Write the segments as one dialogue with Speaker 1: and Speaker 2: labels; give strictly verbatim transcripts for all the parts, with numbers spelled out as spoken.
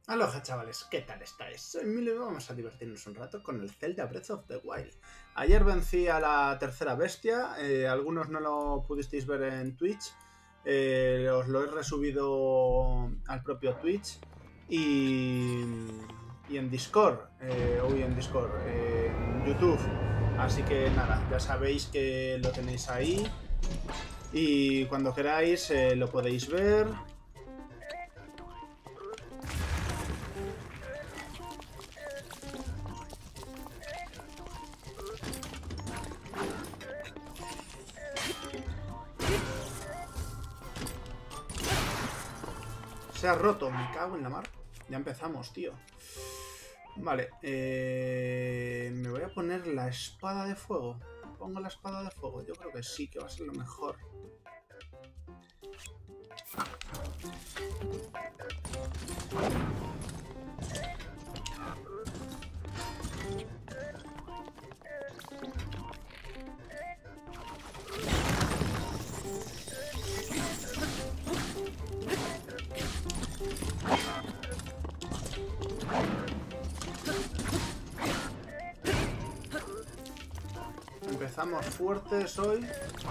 Speaker 1: Aloha chavales, ¿qué tal estáis? Soy Milo y vamos a divertirnos un rato con el Zelda Breath of the Wild. Ayer vencí a la tercera bestia, eh, algunos no lo pudisteis ver en Twitch, eh, os lo he resubido al propio Twitch y, y en Discord, eh, uy, en Discord, eh, en YouTube. Así que nada, ya sabéis que lo tenéis ahí y cuando queráis eh, lo podéis ver. Se ha roto, me cago en la mar. Ya empezamos, tío. Vale, eh, me voy a poner la espada de fuego. ¿Pongo la espada de fuego? Yo creo que sí, que va a ser lo mejor. Empezamos fuertes hoy.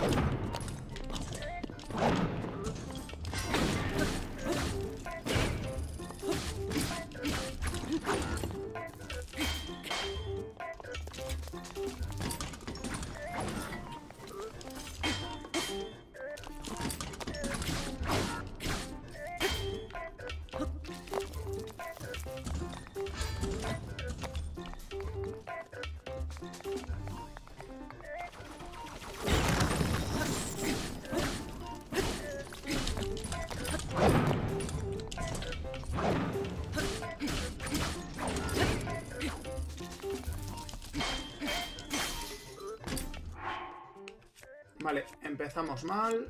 Speaker 1: Vale, empezamos mal.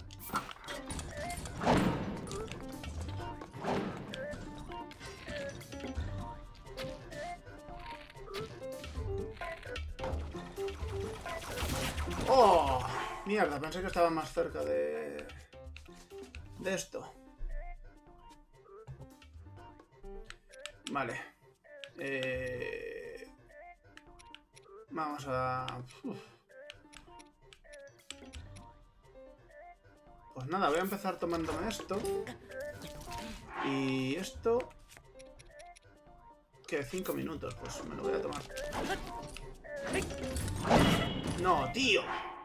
Speaker 1: ¡Oh! Mierda, pensé que estaba más cerca de... de esto. Vale. Eh... Vamos a... Uf. Pues nada, voy a empezar tomándome esto. Y esto... ¿Qué? Cinco minutos, pues me lo voy a tomar. ¡No, tío!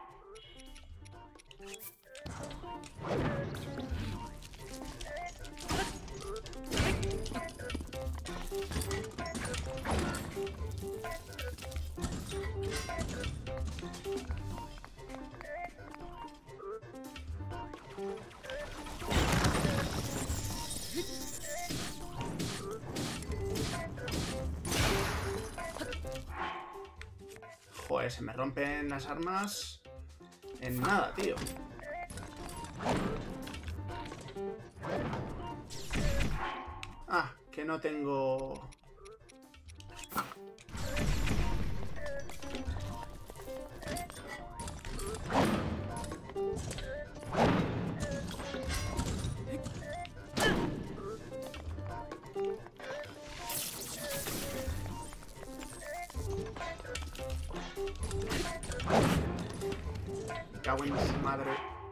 Speaker 1: Joder, se me rompen las armas en nada, tío. Ah, que no tengo... Me cago en su madre.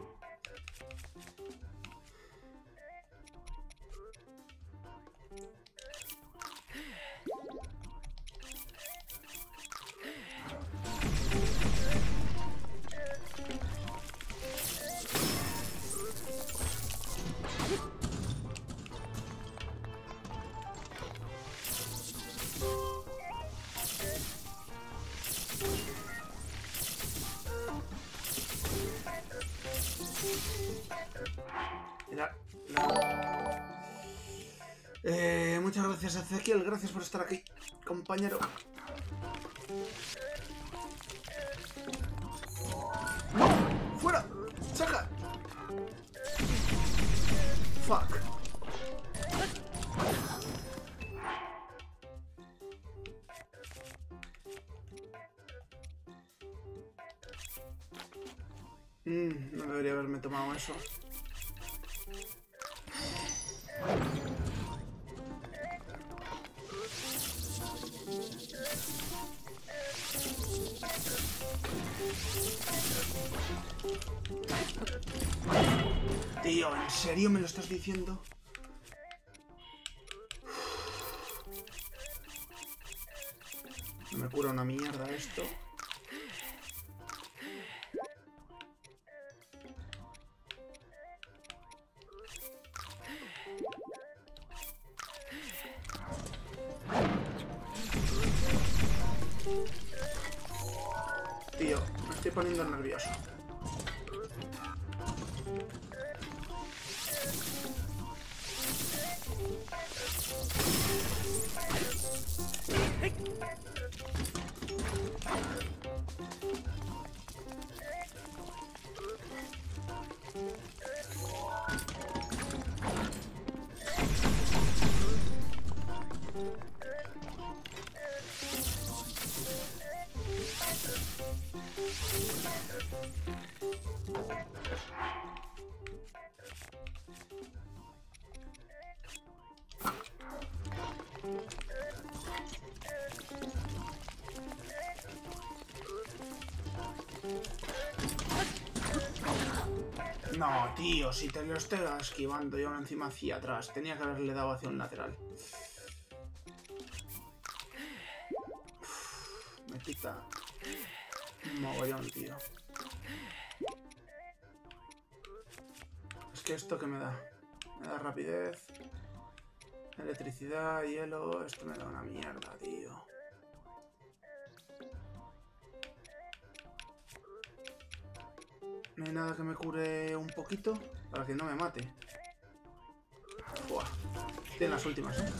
Speaker 1: La, la... Eh, muchas gracias, Ezequiel. Gracias por estar aquí, compañero. ¡No! ¡Fuera! ¡Saca! ¡Fuck! Mm, no debería haberme tomado eso. serio me lo estás diciendo? No me cura una mierda esto. Tío, me estoy poniendo nervioso. No, tío, si te lo estoy esquivando yo encima hacia atrás. Tenía que haberle dado hacia un lateral. Uf, me quita un mogollón, tío. Es que esto que me da. Me da rapidez, electricidad, hielo. Esto me da una mierda, tío. No hay nada que me cure un poquito para que no me mate. Buah. Tiene las últimas, ¿eh?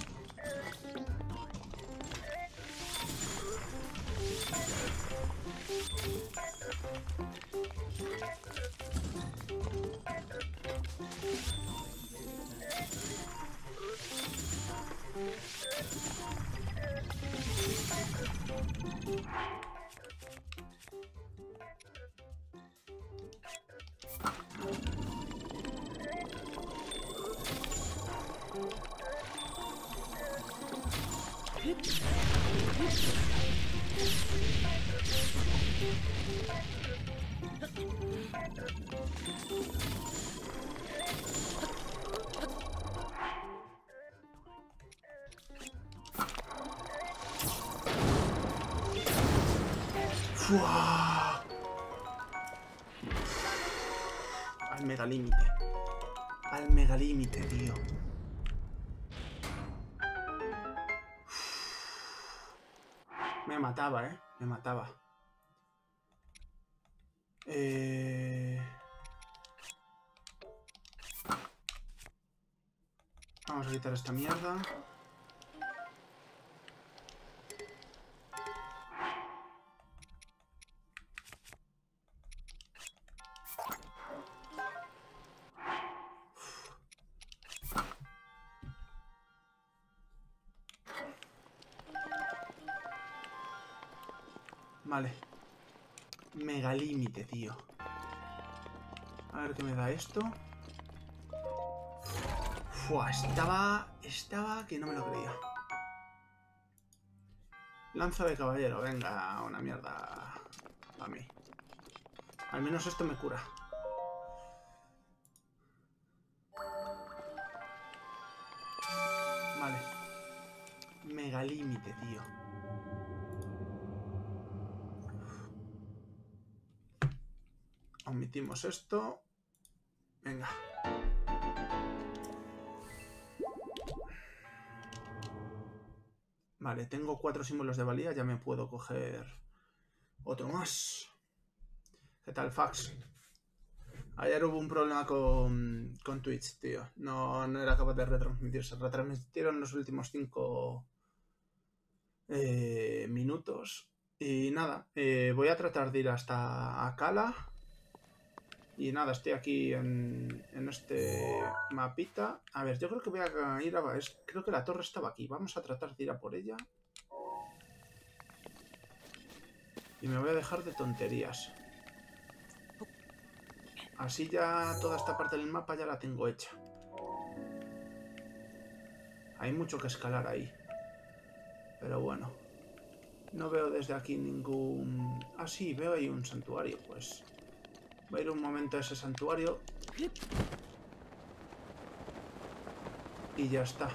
Speaker 1: ¡Fua! Al megalímite. Al megalímite, tío. Me mataba, ¿eh? Me mataba. Eh... Vamos a quitar esta mierda. Vale. Megalímite, tío. A ver qué me da esto. Fua, estaba... Estaba que no me lo creía. Lanza de caballero. Venga, una mierda a mí. Al menos esto me cura. Vale. Megalímite, tío. Omitimos esto. Venga. Vale, tengo cuatro símbolos de valía. Ya me puedo coger otro más. ¿Qué tal, Fax? Ayer hubo un problema con, con Twitch, tío. No, no era capaz de retransmitir. Se retransmitieron los últimos cinco eh, minutos. Y nada, eh, voy a tratar de ir hasta Akala. Y nada, estoy aquí en, en este mapita. A ver, yo creo que voy a ir a... Es, creo que la torre estaba aquí. Vamos a tratar de ir a por ella. Y me voy a dejar de tonterías. Así ya toda esta parte del mapa ya la tengo hecha. Hay mucho que escalar ahí. Pero bueno. No veo desde aquí ningún... Ah, sí, veo ahí un santuario, pues... Voy a ir un momento a ese santuario. Y ya está.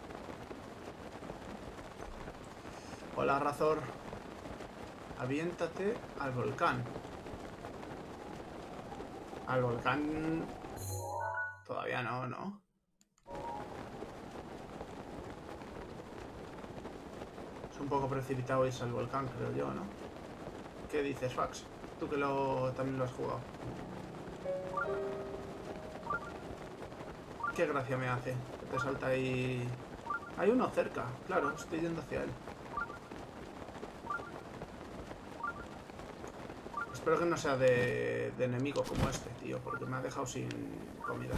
Speaker 1: Hola, Razor. Aviéntate al volcán. Al volcán... Todavía no, ¿no? Es un poco precipitado irse al volcán, creo yo, ¿no? ¿Qué dices, Fax? Tú que lo, también lo has jugado. Qué gracia me hace que te salta ahí... Hay uno cerca, claro, estoy yendo hacia él. Espero que no sea de, de enemigo como este, tío, porque me ha dejado sin comida.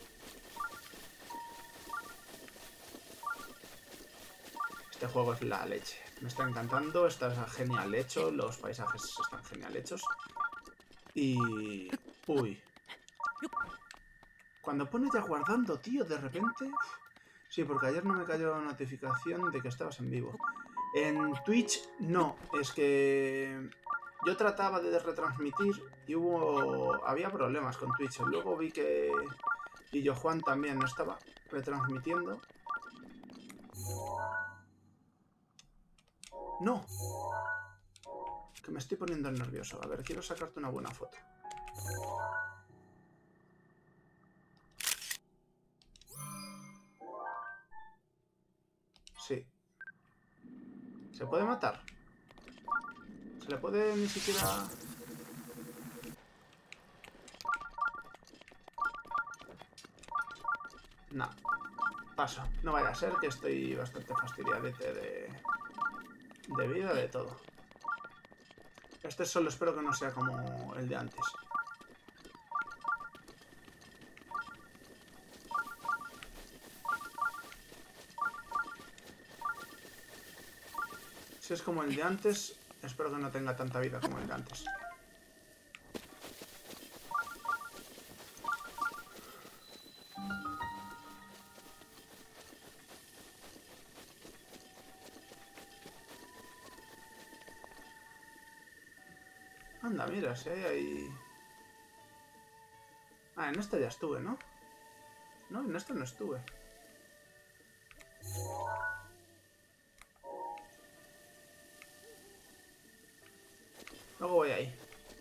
Speaker 1: Este juego es la leche. Me está encantando, está genial hecho, los paisajes están genial hechos. Y... Uy. Cuando pone ya guardando, tío, de repente... Sí, porque ayer no me cayó notificación de que estabas en vivo. En Twitch, no. Es que... Yo trataba de retransmitir y hubo... Había problemas con Twitch. Luego vi que... Y yo, Juan, también no estaba retransmitiendo. ¡No! Que me estoy poniendo nervioso. A ver, quiero sacarte una buena foto. Sí. ¿Se puede matar? ¿Se le puede ni siquiera...? No. Paso. No vaya a ser que estoy bastante fastidiadete de... De vida, de todo. Este solo espero que no sea como el de antes. Si es como el de antes, espero que no tenga tanta vida como el de antes. Anda, mira, si hay ahí... Ah, en esta ya estuve, ¿no? No, en esta no estuve. Luego voy ahí.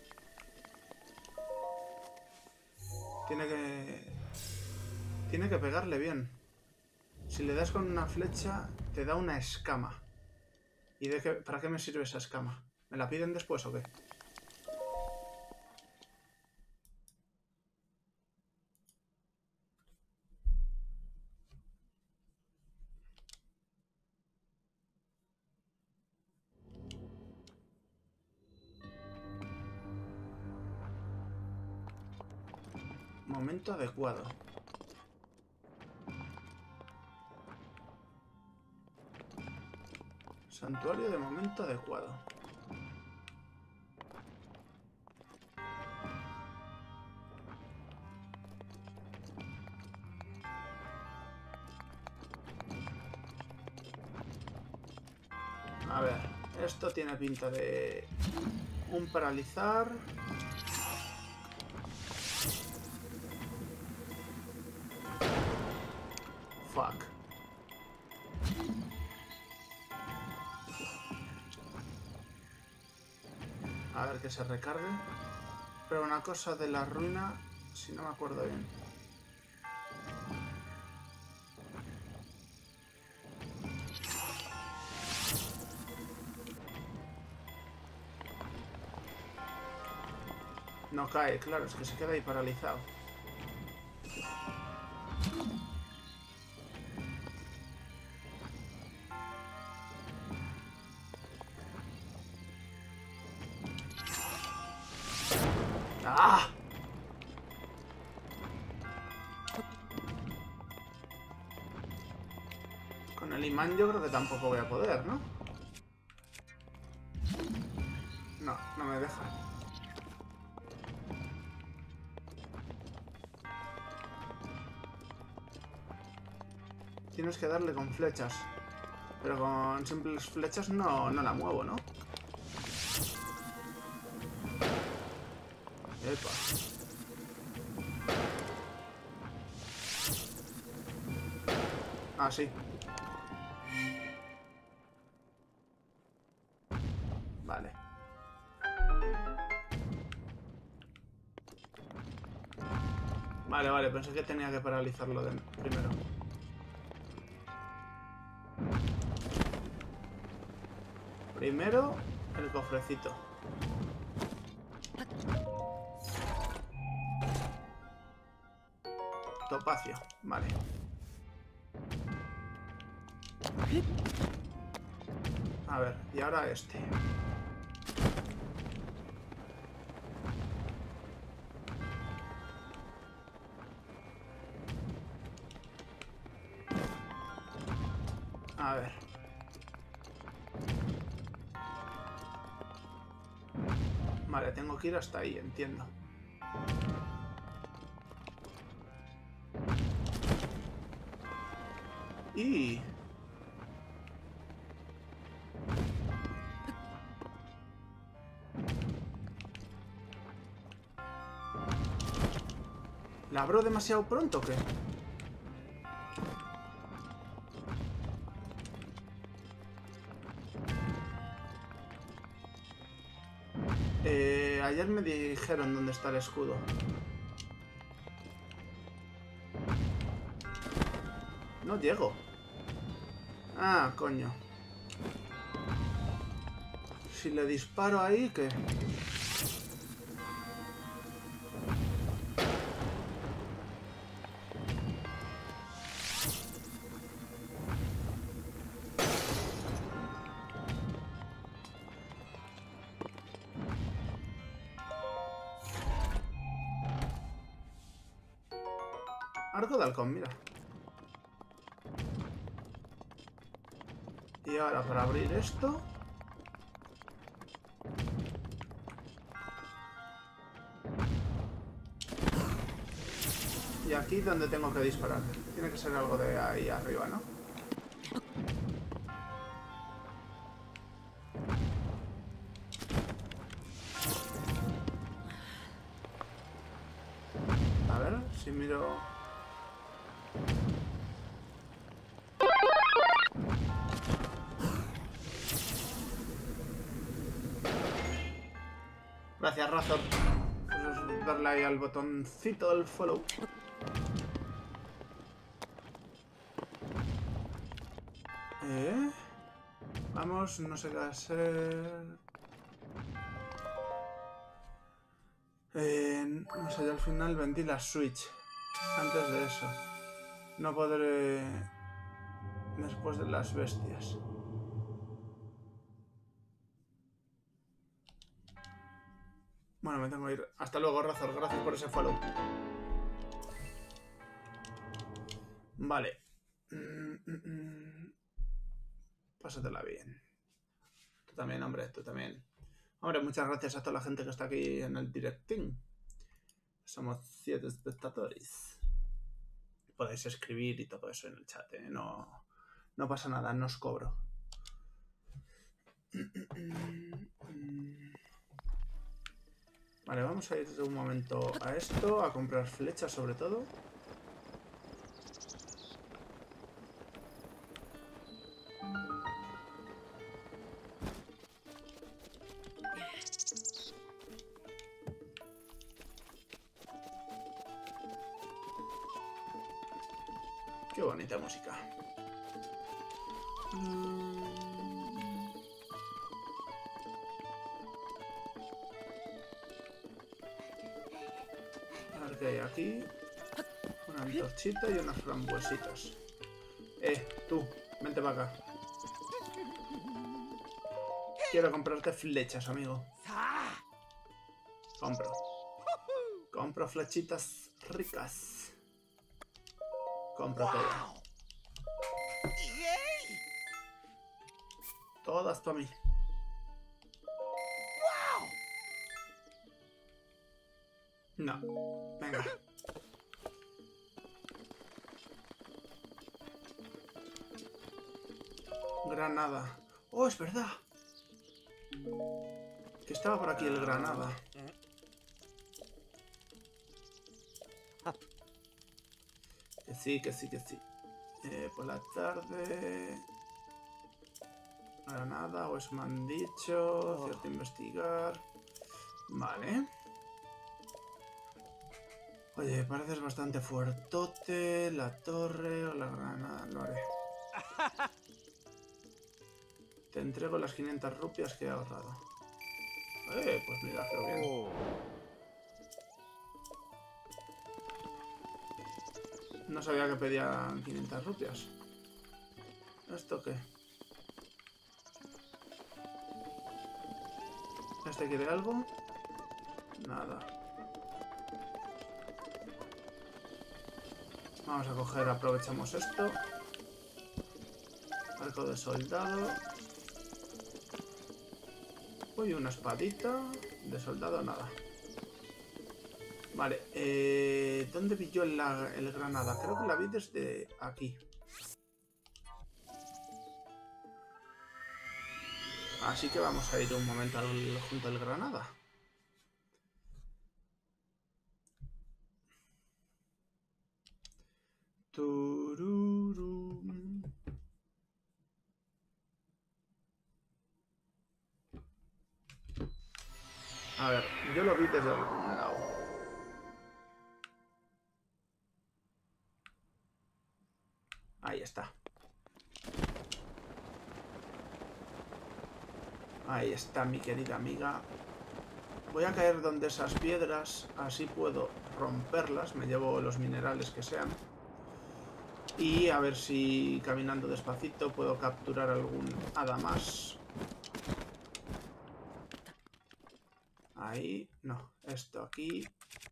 Speaker 1: Tiene que... Tiene que pegarle bien. Si le das con una flecha, te da una escama. ¿Y de qué, para qué me sirve esa escama? ¿Me la piden después o qué? Momento adecuado. Santuario de momento adecuado. A ver, esto tiene pinta de... Un paralizar... Fuck. A ver que se recargue. Pero una cosa de la ruina, si no me acuerdo bien. No cae, claro, es que se queda ahí paralizado. ¡Ah! Con el imán yo creo que tampoco voy a poder, ¿no? No, no me deja. Tienes que darle con flechas. Pero con simples flechas no, no la muevo, ¿no? Epa. Ah, sí. Vale. Vale, vale, pensé que tenía que paralizarlo de primero. Primero, el cofrecito. Topacio, vale. A ver, y ahora este. A ver. Vale, tengo que ir hasta ahí, entiendo. Y... ¿la abro demasiado pronto o qué? Eh, ayer me dijeron dónde está el escudo. No llego. Ah, coño. Si le disparo ahí, ¿qué? Arco de halcón, mira. Y ahora para abrir esto... Y aquí donde tengo que disparar. Tiene que ser algo de ahí arriba, ¿no? A ver, si miro... Gracias, Razor. Pues darle ahí al botoncito del follow. ¿Eh? Vamos, no sé qué hacer... Eh, no sé, yo al final vendí la Switch. Antes de eso. No podré... Después de las bestias. Bueno, me tengo que ir. Hasta luego, Razor. Gracias por ese follow. Vale. Mm, mm, mm. Pásatela bien. Tú también, hombre. Tú también. Hombre, muchas gracias a toda la gente que está aquí en el directing. Somos siete espectadores. Podéis escribir y todo eso en el chat, ¿eh? No, no pasa nada, no os cobro. Vale, vamos a ir de un momento a esto, a comprar flechas sobre todo. Qué bonita música. A ver qué hay aquí. Una antorchita y unas frambuesitas. Eh, tú, vente para acá. Quiero comprarte flechas, amigo. Compro. Compro flechitas ricas. Compro todo. Todas para mí. No. Venga. Granada. Oh, es verdad. Que estaba por aquí el granada. Que sí, que sí, que sí. Eh, por la tarde... Granada, o eso me han dicho.
Speaker 2: Oh.
Speaker 1: Cierto investigar. Vale. Oye, pareces bastante fuertote. La torre o la granada, lo haré. Te entrego las quinientas rupias que he ahorrado. Eh, pues mira, qué bien.
Speaker 2: Oh.
Speaker 1: No sabía que pedían quinientas rupias. ¿Esto qué? ¿Este quiere algo? Nada. Vamos a coger, aprovechamos esto. Arco de soldado. Uy, una espadita. De soldado, nada. Vale, eh, ¿dónde vi yo la, el granada? Creo que la vi desde aquí. Así que vamos a ir un momento al, junto al granada. Tururum. A ver, yo lo vi desde algún lado. Ahí está. Ahí está mi querida amiga. Voy a caer donde esas piedras, así puedo romperlas. Me llevo los minerales que sean. Y a ver si caminando despacito puedo capturar algún hada más. Ahí, no, esto aquí.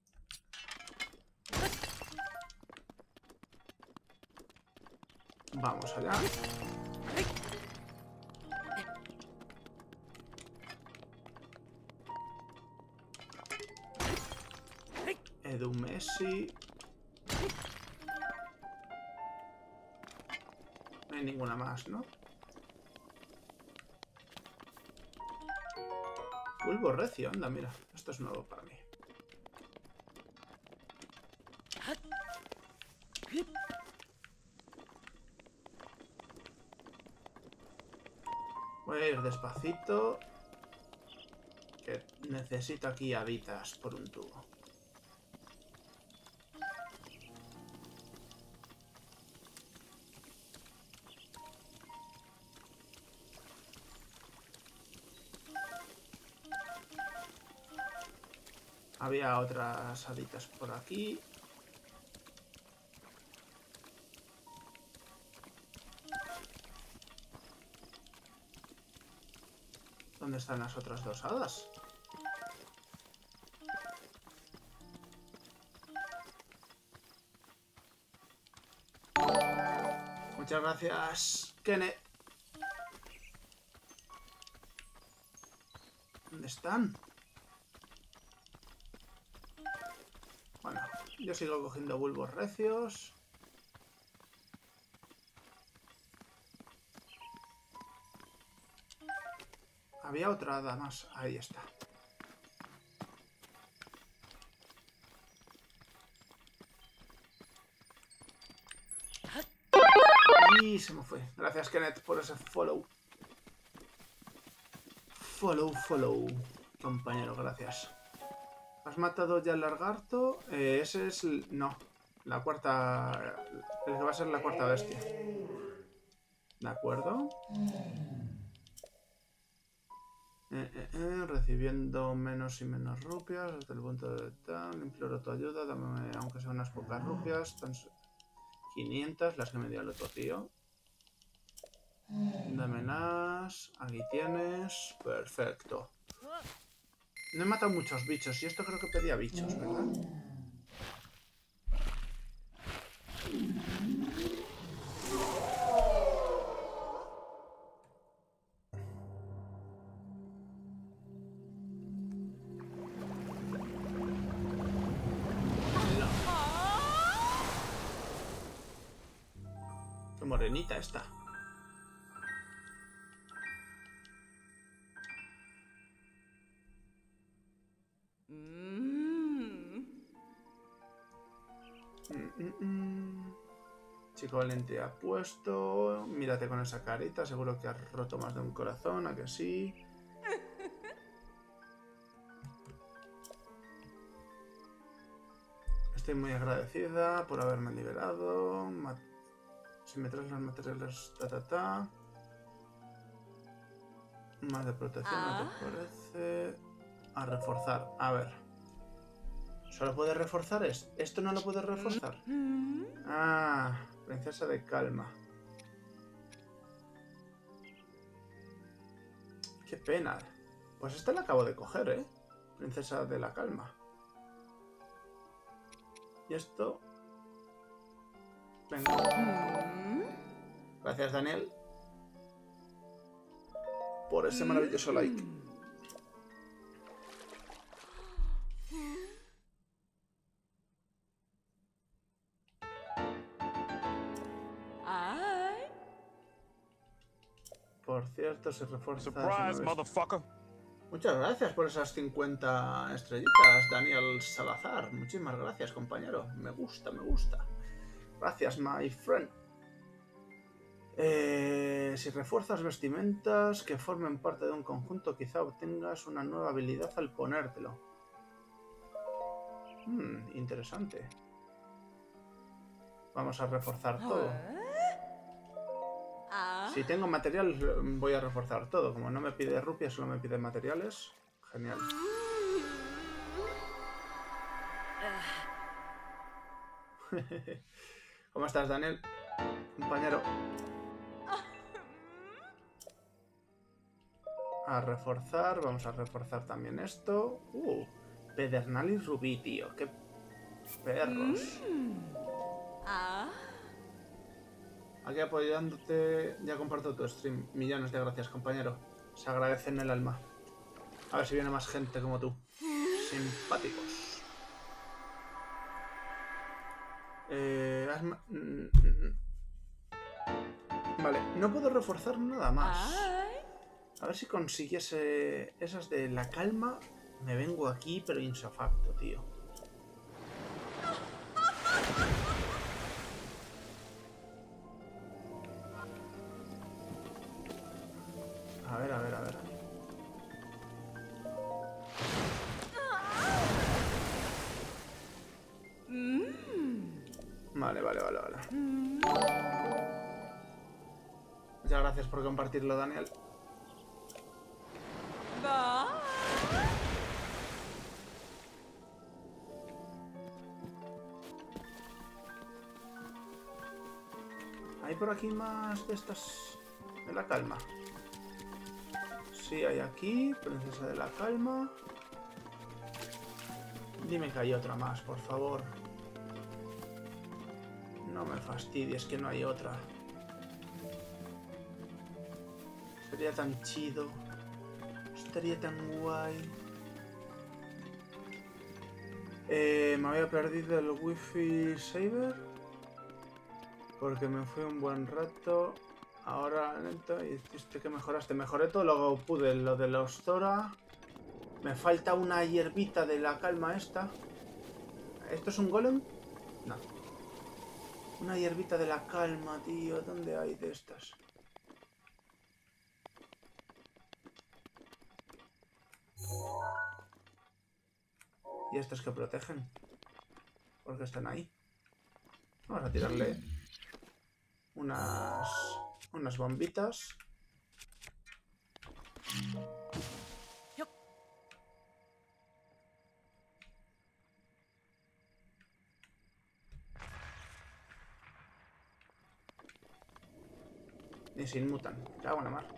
Speaker 1: Vamos allá. Edu Messi. No hay ninguna más, ¿no? Bulbo recio, anda, mira. Esto es nuevo para mí. Voy a ir despacito. Que necesito aquí haditas por un tubo. Había otras haditas por aquí. ¿Dónde están las otras dos hadas? Muchas gracias, Kenneth. ¿Dónde están? Bueno, yo sigo cogiendo bulbos recios. Había otra hada más. Ahí está. Y se me fue. Gracias, Kenneth, por ese follow. Follow, follow. Compañero, gracias. ¿Has matado ya el lagarto? Eh, ese es... El... No. La cuarta... El que va a ser la cuarta bestia. ¿De acuerdo? Eh, eh, eh, recibiendo menos y menos rupias hasta el punto de tal. Imploro tu ayuda. Dame aunque sea unas pocas rupias. Tan... quinientas, las que me dio el otro tío. Dame las. Aquí tienes. Perfecto. No he matado muchos bichos. Y esto creo que pedía bichos, ¿verdad? Qué morenita está. Mm, mm, mm. Chico valiente apuesto. Mírate con esa carita. Seguro que has roto más de un corazón. ¿A que sí? Estoy muy agradecida por haberme liberado. Ma si me traes los materiales... Ta, ta, ta. Más de protección, ¿no te parece? A reforzar. A ver. ¿Solo puedes reforzar esto? ¿Esto no lo puedes reforzar? Ah, princesa de calma. Qué pena. Pues esta la acabo de coger, ¿eh? Princesa de la calma. Y esto... Venga. Gracias, Daniel, por ese maravilloso like. Por cierto, se refuerza...
Speaker 2: Surprise, motherfucker.
Speaker 1: Muchas gracias por esas cincuenta estrellitas, Daniel Salazar. Muchísimas gracias, compañero. Me gusta, me gusta. Gracias, my friend. Eh, si refuerzas vestimentas que formen parte de un conjunto, quizá obtengas una nueva habilidad al ponértelo. Hmm, interesante. Vamos a reforzar todo. Si tengo material, voy a reforzar todo. Como no me pide rupias, solo me pide materiales. Genial. ¿Cómo estás, Daniel? Compañero. A reforzar. Vamos a reforzar también esto. Uh, Pedernal y Rubí, tío. Qué perros. Aquí apoyándote. Ya comparto tu stream. Millones de gracias, compañero. Se agradece en el alma. A ver si viene más gente como tú. Simpáticos. Eh, hazme... Vale, no puedo reforzar nada más. A ver si consiguiese esas de la calma. Me vengo aquí, pero insofacto, tío. A ver, a ver, a ver. Vale, vale, vale, vale. Muchas gracias por compartirlo, Daniel. ¿Hay por aquí más de estas de la calma? Sí, hay aquí. Princesa de la calma. Dime que hay otra más, por favor. No me fastidies que no hay otra. Sería tan chido. Estaría tan guay. Eh, me había perdido el wifi saver. Porque me fui un buen rato. Ahora lento. Y dijiste que mejoraste. Mejoré todo lo que pude. Lo de los Zora. Me falta una hierbita de la calma esta. ¿Esto es un golem? No. Una hierbita de la calma, tío. ¿Dónde hay de estas? ¿Y estos que protegen? ¿Por qué están ahí? Vamos a tirarle unas, unas bombitas. Y se inmutan. Cago en la mar.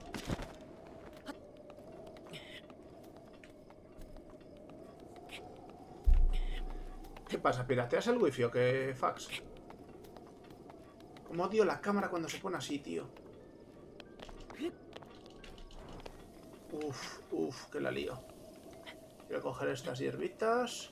Speaker 1: ¿Qué pasa? ¿Pirateas el wifi o qué, fax? Como odio la cámara cuando se pone así, tío. Uf, uf, que la lío. Voy a coger estas hierbitas.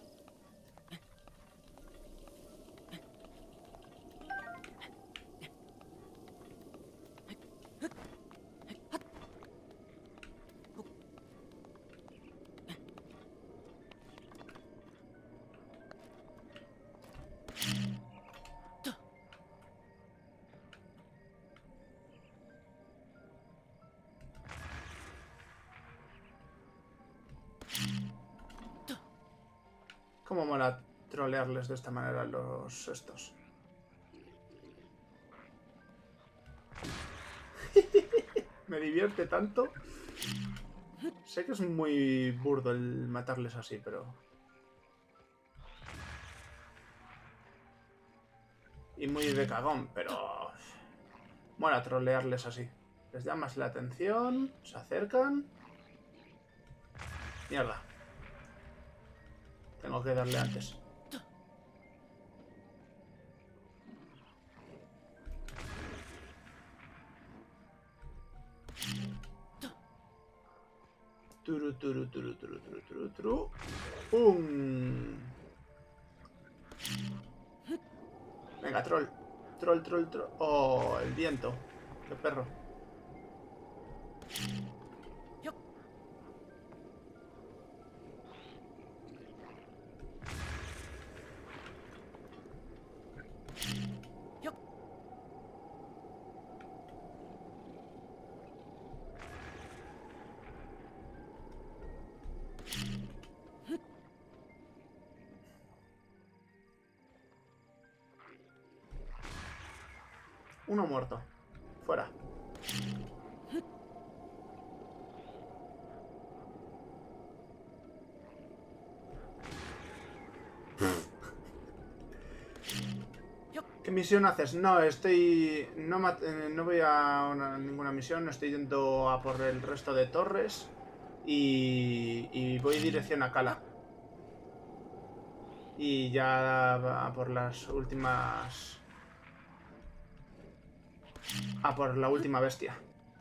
Speaker 1: Cómo mola trolearles de esta manera los estos. Me divierte tanto. Sé que es muy burdo el matarles así, pero... Y muy de cagón, pero... Mola trolearles así. Les llamas la atención, se acercan... Mierda. Tengo que darle antes. Turu, turu, turu, turu, turu, turu, turu. ¡Pum! Venga, troll. Troll, troll, troll. ¡Oh, el viento! ¡Qué perro! Uno muerto. Fuera. ¿Qué misión haces? No, estoy... No, no voy a una, ninguna misión. Estoy yendo a por el resto de torres. Y, y voy dirección a Cala. Y ya a por las últimas... A por la última bestia.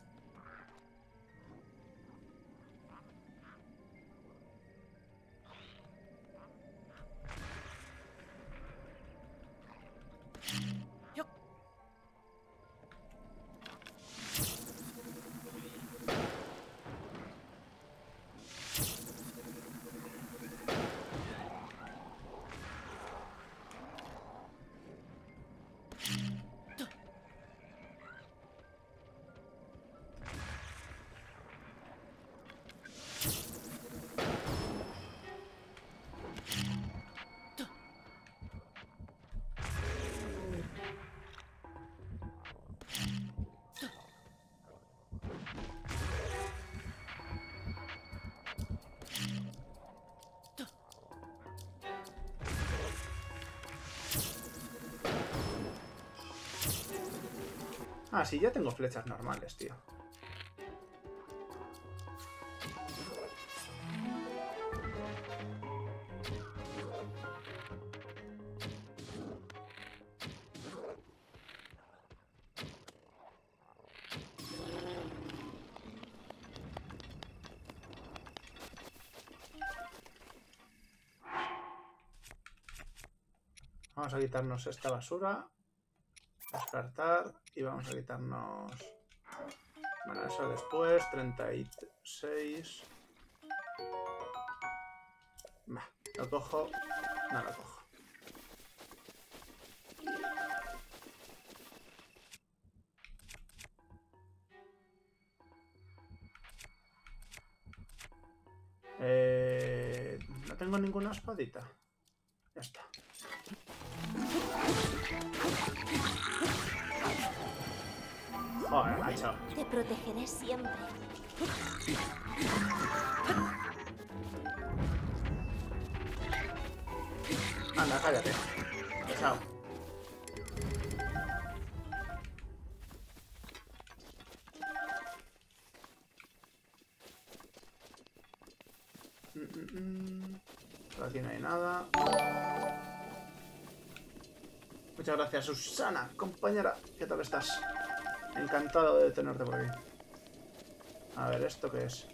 Speaker 1: Ah, sí, ya tengo flechas normales, tío. Vamos a quitarnos esta basura. Descartar. Y vamos a quitarnos... Bueno, eso después. treinta y seis. Bah, lo cojo. No lo cojo. Eh, no tengo ninguna espadita. Ya está. Joder, macho.
Speaker 2: Te protegeré siempre.
Speaker 1: Anda, cállate. Pesado. Mm, mm, mm. Por aquí no hay nada. Muchas gracias, Susana, compañera. ¿Qué tal estás? Encantado de tenerte por aquí. A ver, ¿esto qué es?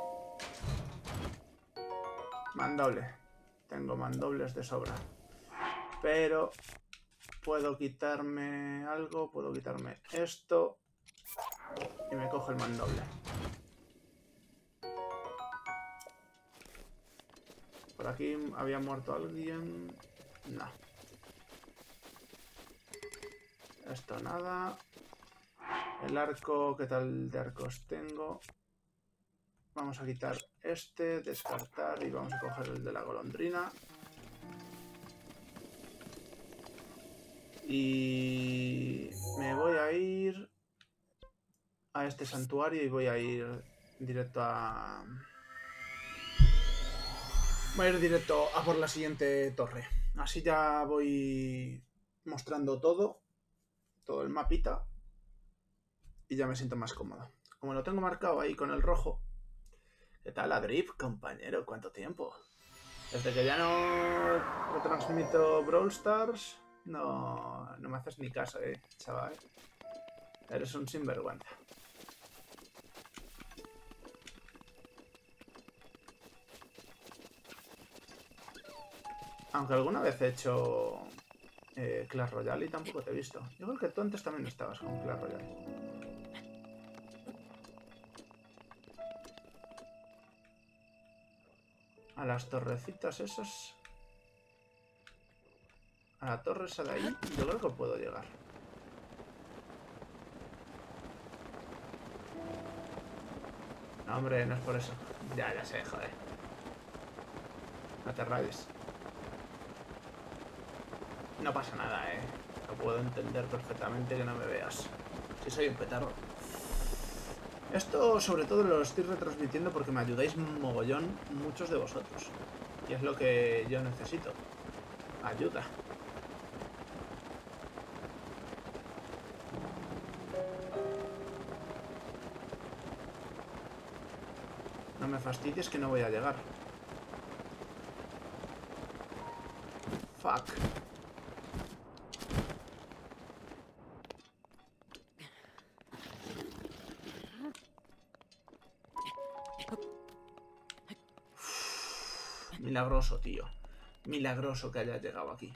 Speaker 1: Mandoble. Tengo mandobles de sobra. Pero puedo quitarme algo. Puedo quitarme esto. Y me cojo el mandoble. Por aquí había muerto alguien. No. Esto nada. El arco, ¿qué tal de arcos tengo? Vamos a quitar este, descartar y vamos a coger el de la golondrina. Y me voy a ir a este santuario y voy a ir directo a... Voy a ir directo a por la siguiente torre. Así ya voy mostrando todo, todo el mapita, y ya me siento más cómodo. Como lo tengo marcado ahí con el rojo. ¿Qué tal, Adrip, compañero? ¿Cuánto tiempo? Desde que ya no retransmito Brawl Stars, no, no me haces ni caso, eh, chaval. Eres un sinvergüenza. Aunque alguna vez he hecho eh, Clash Royale y tampoco te he visto. Yo creo que tú antes también estabas con Clash Royale. A las torrecitas esas... A la torre esa de ahí, yo creo que puedo llegar. No, hombre, no es por eso. Ya, ya sé, joder. No te rayes. No pasa nada, eh. Lo puedo entender perfectamente que no me veas. Si soy un petardo. Esto sobre todo lo estoy retransmitiendo porque me ayudáis mogollón muchos de vosotros. Y es lo que yo necesito. Ayuda. No me fastidies que no voy a llegar. Fuck. Milagroso, tío. Milagroso que haya llegado aquí.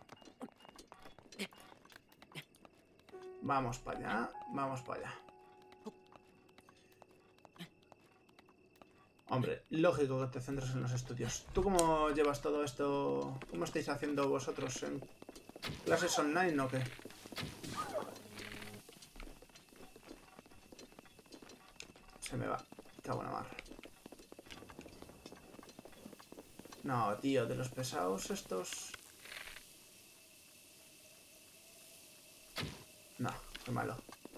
Speaker 1: Vamos para allá, vamos para allá. Hombre, lógico que te centres en los estudios. ¿Tú cómo llevas todo esto? ¿Cómo estáis haciendo vosotros en clases online o qué? Se me va. Cago en la mar. No, tío, de los pesados estos... No, qué malo.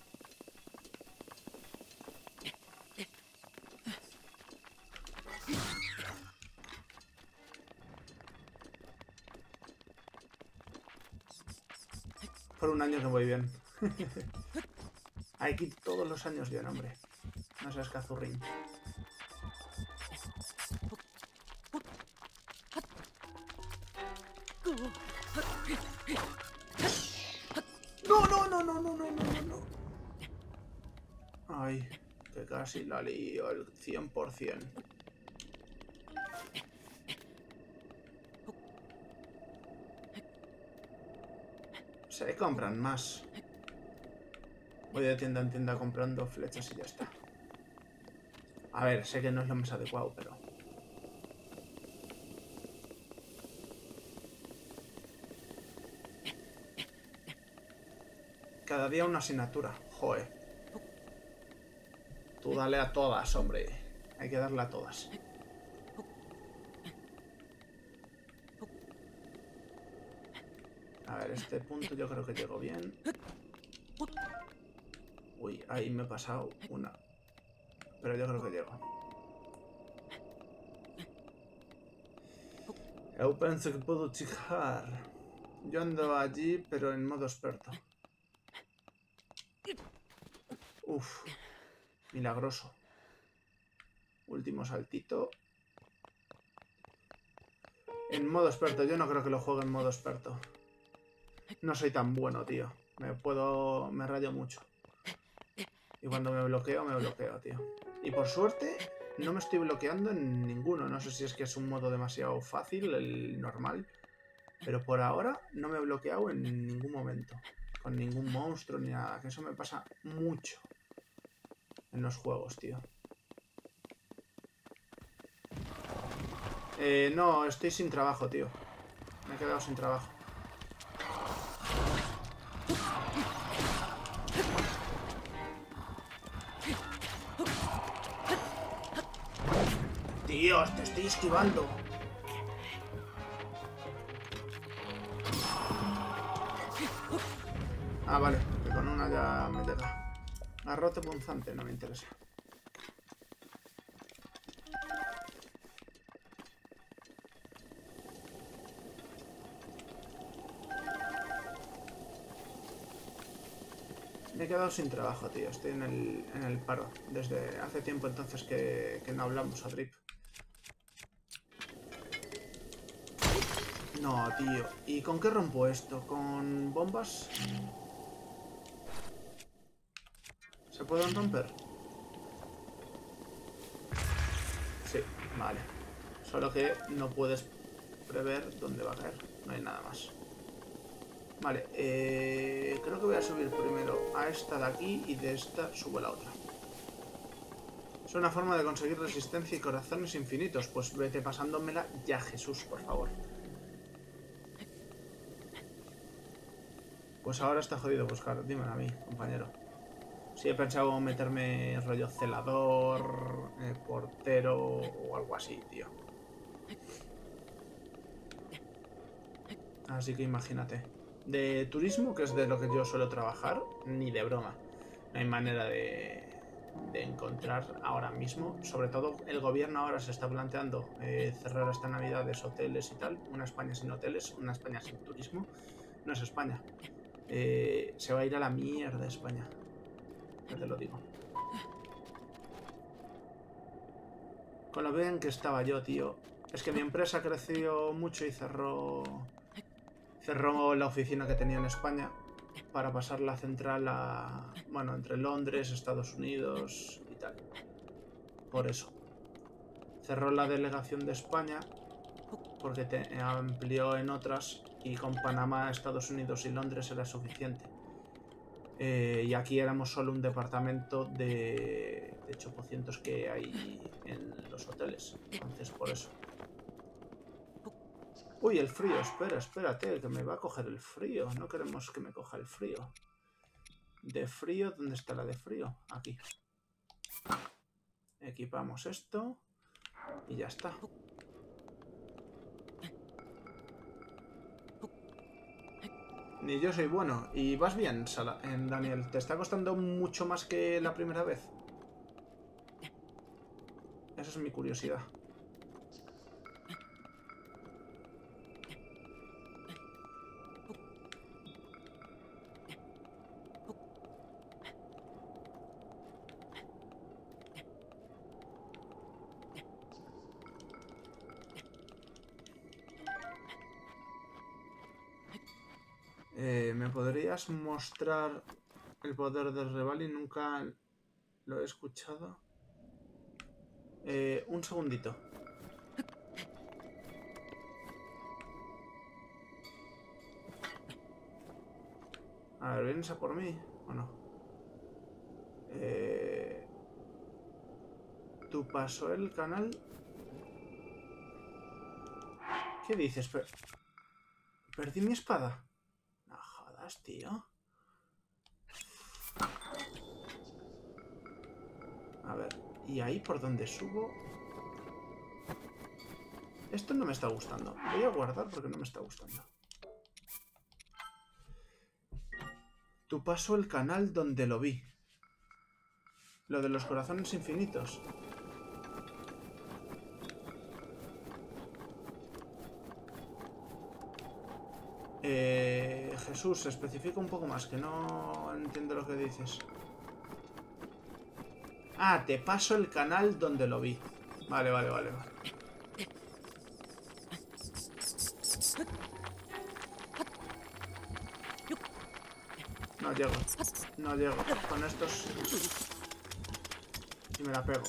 Speaker 1: Por un año que voy bien. Hay que ir todos los años bien, hombre. No seas cazurrín. No, no, no, no, no, no, no, no. Ay, que casi la lío el cien por cien. Se compran más. Voy de tienda en tienda comprando flechas y ya está. A ver, sé que no es lo más adecuado, pero... Cada día una asignatura. Joder. Tú dale a todas, hombre. Hay que darle a todas. A ver, este punto yo creo que llego bien. Uy, ahí me he pasado una. Pero yo creo que llego. Yo pienso que puedo chijar. Yo ando allí, pero en modo experto. Uf. Milagroso. Último saltito. En modo experto. Yo no creo que lo juegue en modo experto. No soy tan bueno, tío. Me puedo... Me rayo mucho. Y cuando me bloqueo, me bloqueo, tío. Y por suerte, no me estoy bloqueando en ninguno. No sé si es que es un modo demasiado fácil, el normal. Pero por ahora no me he bloqueado en ningún momento. Con ningún monstruo ni nada. Que eso me pasa mucho en los juegos, tío. Eh, no, estoy sin trabajo, tío. Me he quedado sin trabajo. Dios, te estoy esquivando. vale, que con una ya me llega. Garrote punzante, no me interesa. Me he quedado sin trabajo, tío. Estoy en el, en el paro. Desde hace tiempo entonces que, que no hablamos a Drip. No, tío. ¿Y con qué rompo esto? ¿Con bombas? ¿Se pueden romper? Sí, vale. Solo que no puedes prever dónde va a caer. No hay nada más. Vale, eh, creo que voy a subir primero a esta de aquí y de esta subo a la otra. Es una forma de conseguir resistencia y corazones infinitos. Pues vete pasándomela ya, Jesús, por favor. Pues ahora está jodido buscar. Dímelo a mí, compañero. Sí, he pensado meterme rollo celador, eh, portero o algo así, tío. Así que imagínate. De turismo, que es de lo que yo suelo trabajar, ni de broma. No hay manera de, de encontrar ahora mismo. Sobre todo el gobierno ahora se está planteando eh, cerrar hasta Navidades hoteles y tal. Una España sin hoteles, una España sin turismo. No es España. Eh, se va a ir a la mierda España. Ya te lo digo. Con lo bien que estaba yo, tío. Es que mi empresa creció mucho y cerró... Cerró la oficina que tenía en España para pasar la central a... Bueno, entre Londres, Estados Unidos y tal. Por eso. Cerró la delegación de España porque te amplió en otras y con Panamá, Estados Unidos y Londres era suficiente. Eh, y aquí éramos solo un departamento de, de ochocientos que hay en los hoteles. Entonces, por eso. Uy, el frío. Espera, espérate, que me va a coger el frío. No queremos que me coja el frío. De frío, ¿dónde está la de frío? Aquí. Equipamos esto. Y ya está. Ni yo soy bueno. Y vas bien, Sala, en Daniel. ¿Te está costando mucho más que la primera vez? Esa es mi curiosidad. Eh, ¿Me podrías mostrar el poder del Revali? Nunca lo he escuchado. Eh, un segundito. A ver, ¿vienes a por mí o no? Eh, ¿Tú pasó el canal? ¿Qué dices? Per ¿Perdí mi espada? No jodas, tío. A ver, ¿y ahí por donde subo? Esto no me está gustando. Voy a guardar porque no me está gustando. Tú pasó el canal donde lo vi. Lo de los corazones infinitos. Eh, Jesús, especifica un poco más, que no entiendo lo que dices. Ah, te paso el canal donde lo vi. Vale, vale, vale, vale. No llego. No llego. Con estos... Y me la pego.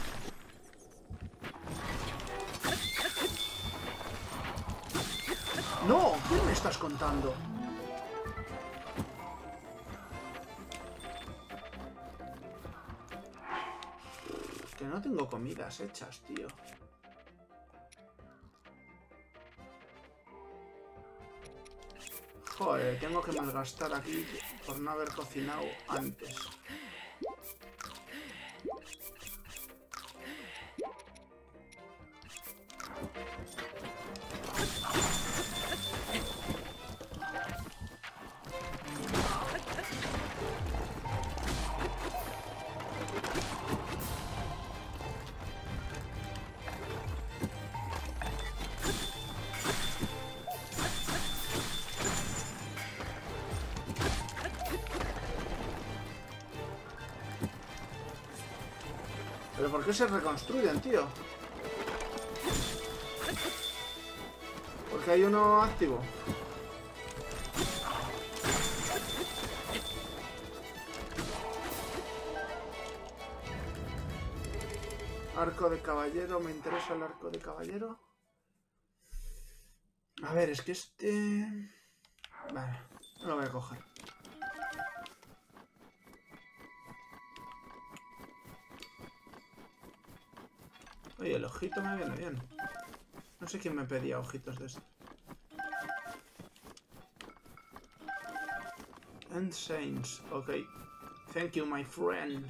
Speaker 1: ¡No! ¿Qué me estás contando? Que no tengo comidas hechas, tío. Joder, tengo que malgastar aquí por no haber cocinado antes. ¿Pero por qué se reconstruyen, tío? Porque hay uno activo. Arco de caballero, me interesa el arco de caballero. A ver, es que este... Vale, no lo voy a coger. Oye, el ojito me viene bien. No sé quién me pedía ojitos de esto. And Saints, ok. Thank you, my friend.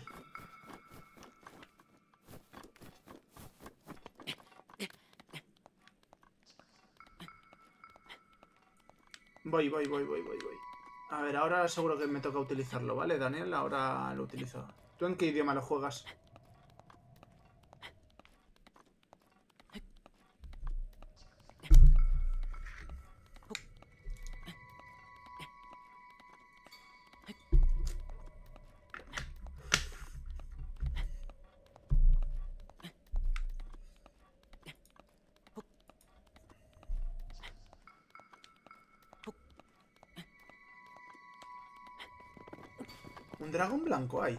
Speaker 1: Voy, voy, voy, voy, voy, voy. A ver, ahora seguro que me toca utilizarlo, ¿vale, Daniel? Ahora lo utilizo. ¿Tú en qué idioma lo juegas? Un dragón blanco hay.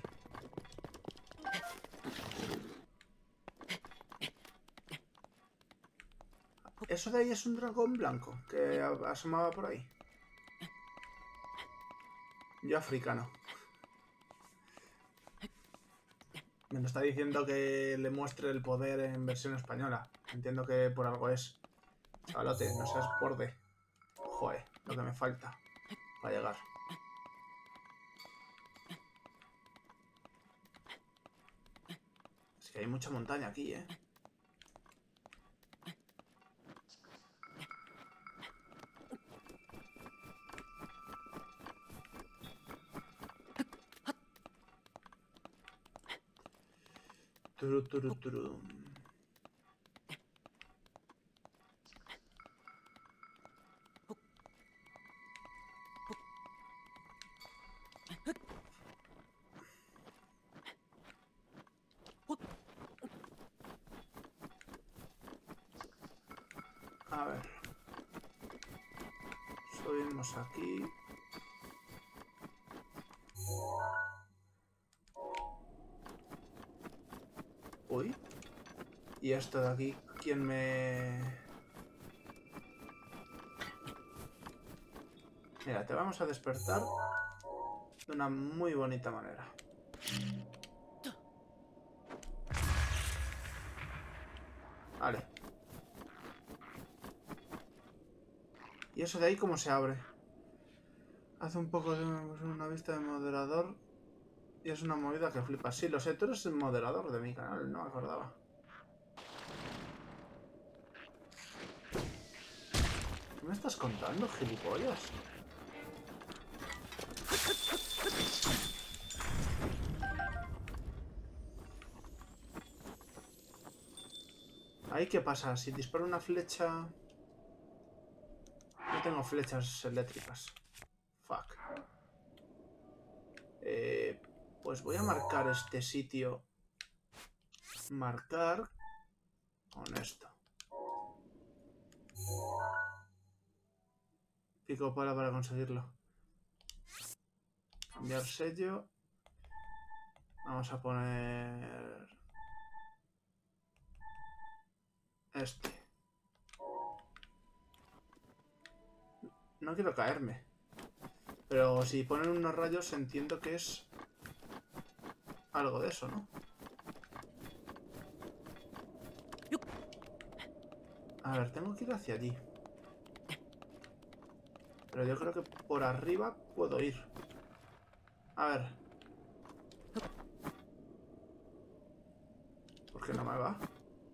Speaker 1: Eso de ahí es un dragón blanco que asomaba por ahí. Yo africano. Me lo está diciendo que le muestre el poder en versión española. Entiendo que por algo es. Chavalote, no seas borde. Joder, lo que me falta para llegar. Es que hay mucha montaña aquí, ¿eh? Turu, turu, turu. A ver. Subimos aquí. Uy. Y esto de aquí, ¿quién me...? Mira, te vamos a despertar de una muy bonita manera. Vale. ¿Y eso de ahí cómo se abre? Hace un poco de una vista de moderador y es una movida que flipa. Sí, lo sé, tú eres el moderador de mi canal, no me acordaba. ¿Qué me estás contando, gilipollas? ¿Ahí qué pasa? Si disparo una flecha... No tengo flechas eléctricas. Fuck. Eh, pues voy a marcar este sitio. Marcar con esto. Pico pala para conseguirlo. Cambiar sello. Vamos a poner... este. No quiero caerme. Pero si ponen unos rayos entiendo que es... algo de eso, ¿no? A ver, tengo que ir hacia allí. Pero yo creo que por arriba puedo ir. A ver. ¿Por qué no me va?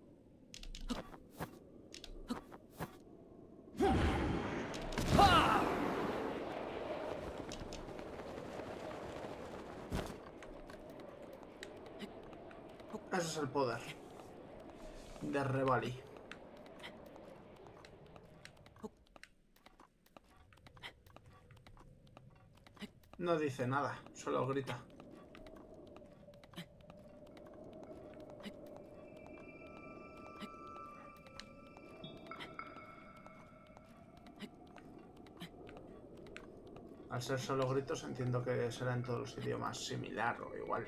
Speaker 1: Ese es el poder de Revali. No dice nada, solo grita. Al ser solo gritos entiendo que será en todos los idiomas similar o igual.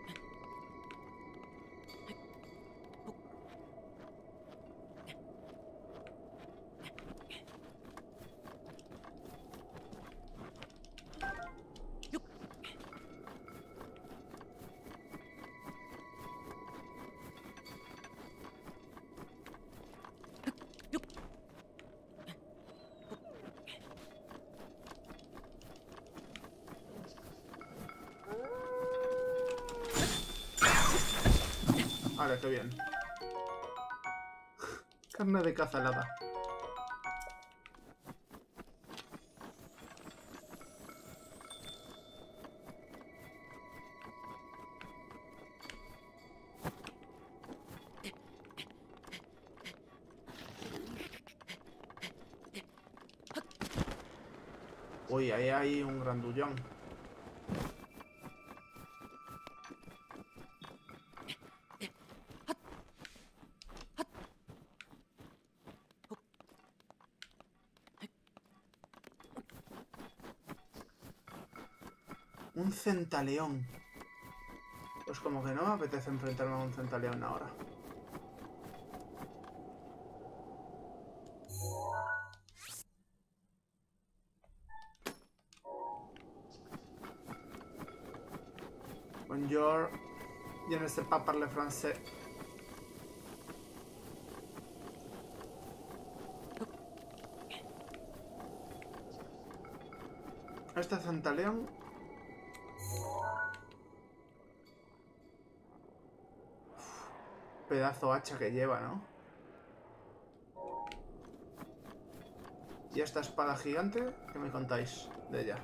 Speaker 1: Vale, qué bien. Carne de caza helada. Uy, ahí hay un grandullón. Un centaleón. Pues como que no me apetece enfrentarme a un centaleón ahora. Bonjour. Je ne sais pas parler français. Este centaleón... Pedazo hacha que lleva, ¿no? ¿Y esta espada gigante? ¿Qué me contáis de ella?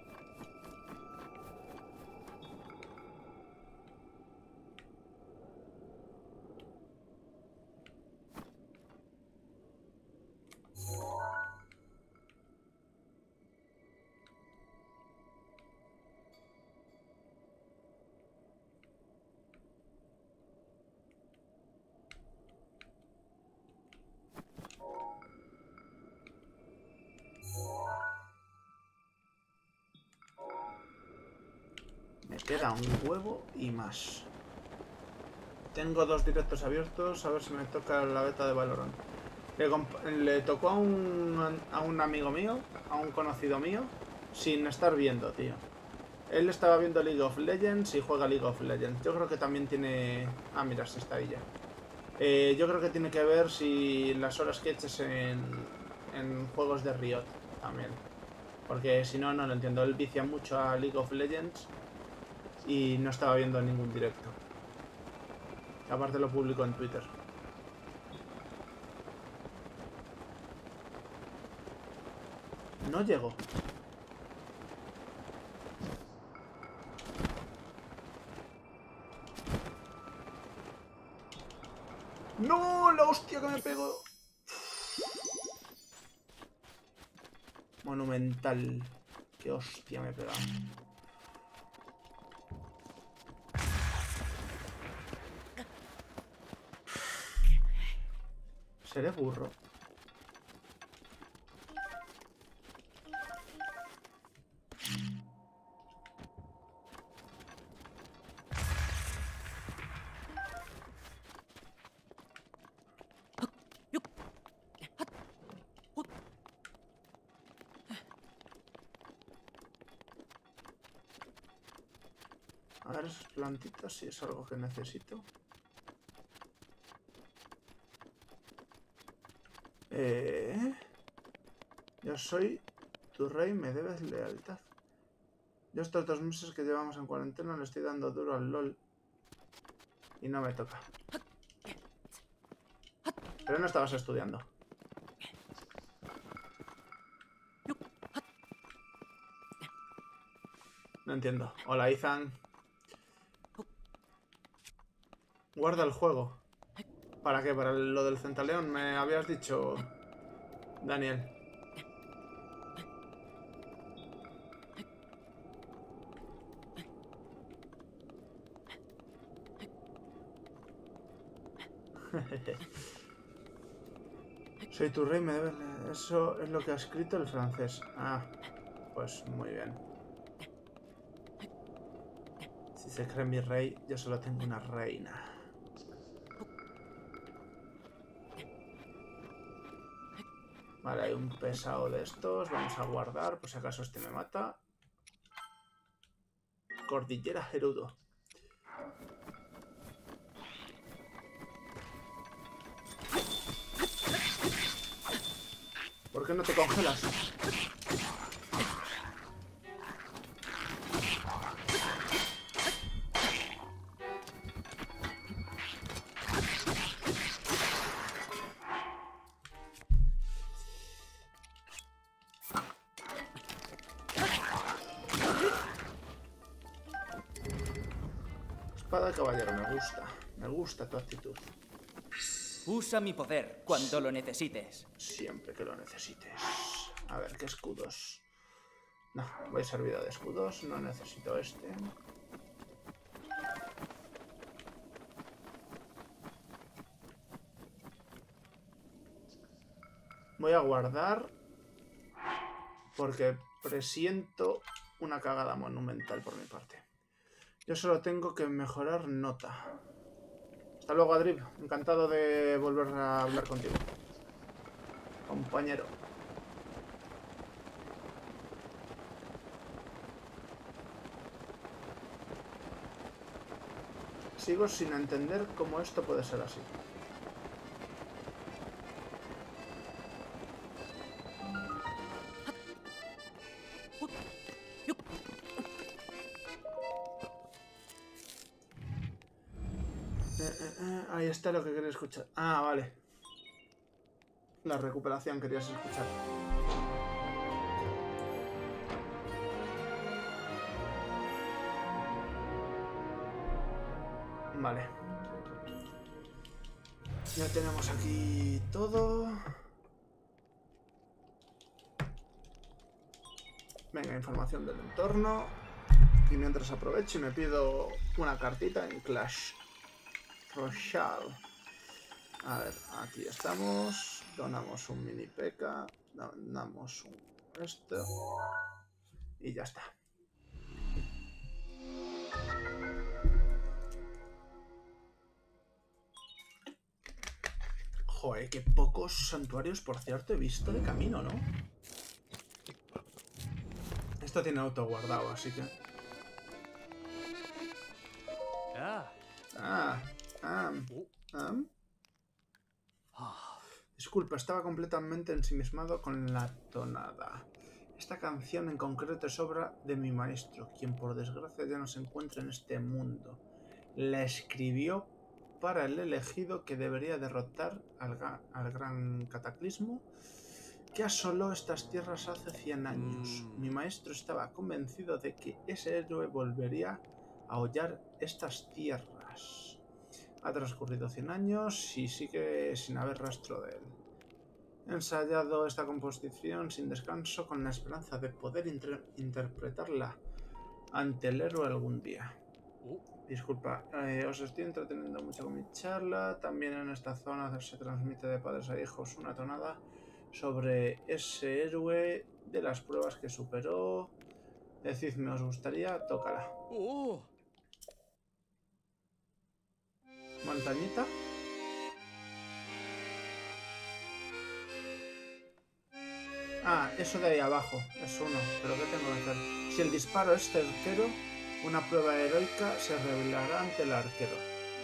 Speaker 1: Me queda un huevo y más. Tengo dos directos abiertos, a ver si me toca la beta de Valorant. Le, le tocó a un, a un amigo mío, a un conocido mío, sin estar viendo, tío. Él estaba viendo League of Legends y juega League of Legends. Yo creo que también tiene... Ah, mira, sí está ahí ya. Eh, yo creo que tiene que ver si las horas que eches en, en juegos de Riot también. Porque si no, no lo entiendo. Él vicia mucho a League of Legends y no estaba viendo ningún directo. Aparte lo publicó en Twitter. No llego. ¡No! ¡La hostia que me pego! Monumental. ¡Qué hostia me he pegado! Seré burro. A ver esas plantitas si es algo que necesito. Eh, yo soy tu rey, me debes lealtad. Yo estos dos meses que llevamos en cuarentena le estoy dando duro al LOL. Y no me toca. Pero no estabas estudiando. No entiendo. Hola, Ethan. Guarda el juego. ¿Para qué? ¿Para lo del centaleón? Me habías dicho, Daniel. Soy tu rey, me debes... Eso es lo que ha escrito el francés. Ah. Pues muy bien. Si se cree mi rey, yo solo tengo una reina. Vale, hay un pesado de estos. Vamos a guardar, por si acaso este me mata. Cordillera Gerudo. ¿Por qué no te congelas? Espada de caballero, me gusta. Me gusta tu actitud.
Speaker 2: Usa mi poder cuando lo necesites.
Speaker 1: Siempre que lo necesites. A ver, ¿qué escudos? No, voy servido de escudos. No necesito este. Voy a guardar porque presiento una cagada monumental por mi parte. Yo solo tengo que mejorar nota. Hasta luego, Adrib. Encantado de volver a hablar contigo, compañero. Sigo sin entender cómo esto puede ser así. Eh, eh, eh, ahí está lo que quería escuchar. Ah, vale. La recuperación querías escuchar. Vale. Ya tenemos aquí todo. Venga, información del entorno. Y mientras aprovecho y me pido una cartita en Clash Royale. A ver, aquí estamos. Donamos un mini P K. Donamos un esto. Y ya está. Joder, qué pocos santuarios, por cierto, he visto de camino, ¿no? Esto tiene auto guardado, así que...
Speaker 2: Ah.
Speaker 1: Ah, ah, ah. Disculpa, estaba completamente ensimismado con la tonada. Esta canción en concreto es obra de mi maestro, quien por desgracia ya no se encuentra en este mundo. La escribió para el elegido que debería derrotar al, al gran cataclismo que asoló estas tierras hace cien años. Mm. Mi maestro estaba convencido de que ese héroe volvería a hollar estas tierras. Ha transcurrido cien años y sigue sin haber rastro de él. He ensayado esta composición sin descanso con la esperanza de poder inter interpretarla ante el héroe algún día. Uh. Disculpa, eh, os estoy entreteniendo mucho con mi charla. También en esta zona se transmite de padres a hijos una tonada sobre ese héroe de las pruebas que superó. Decidme, ¿os gustaría? Tócala. Uh. Montañita. Ah, eso de ahí abajo, es uno, pero ¿qué tengo que hacer? Si el disparo es certero, una prueba heroica se revelará ante el arquero.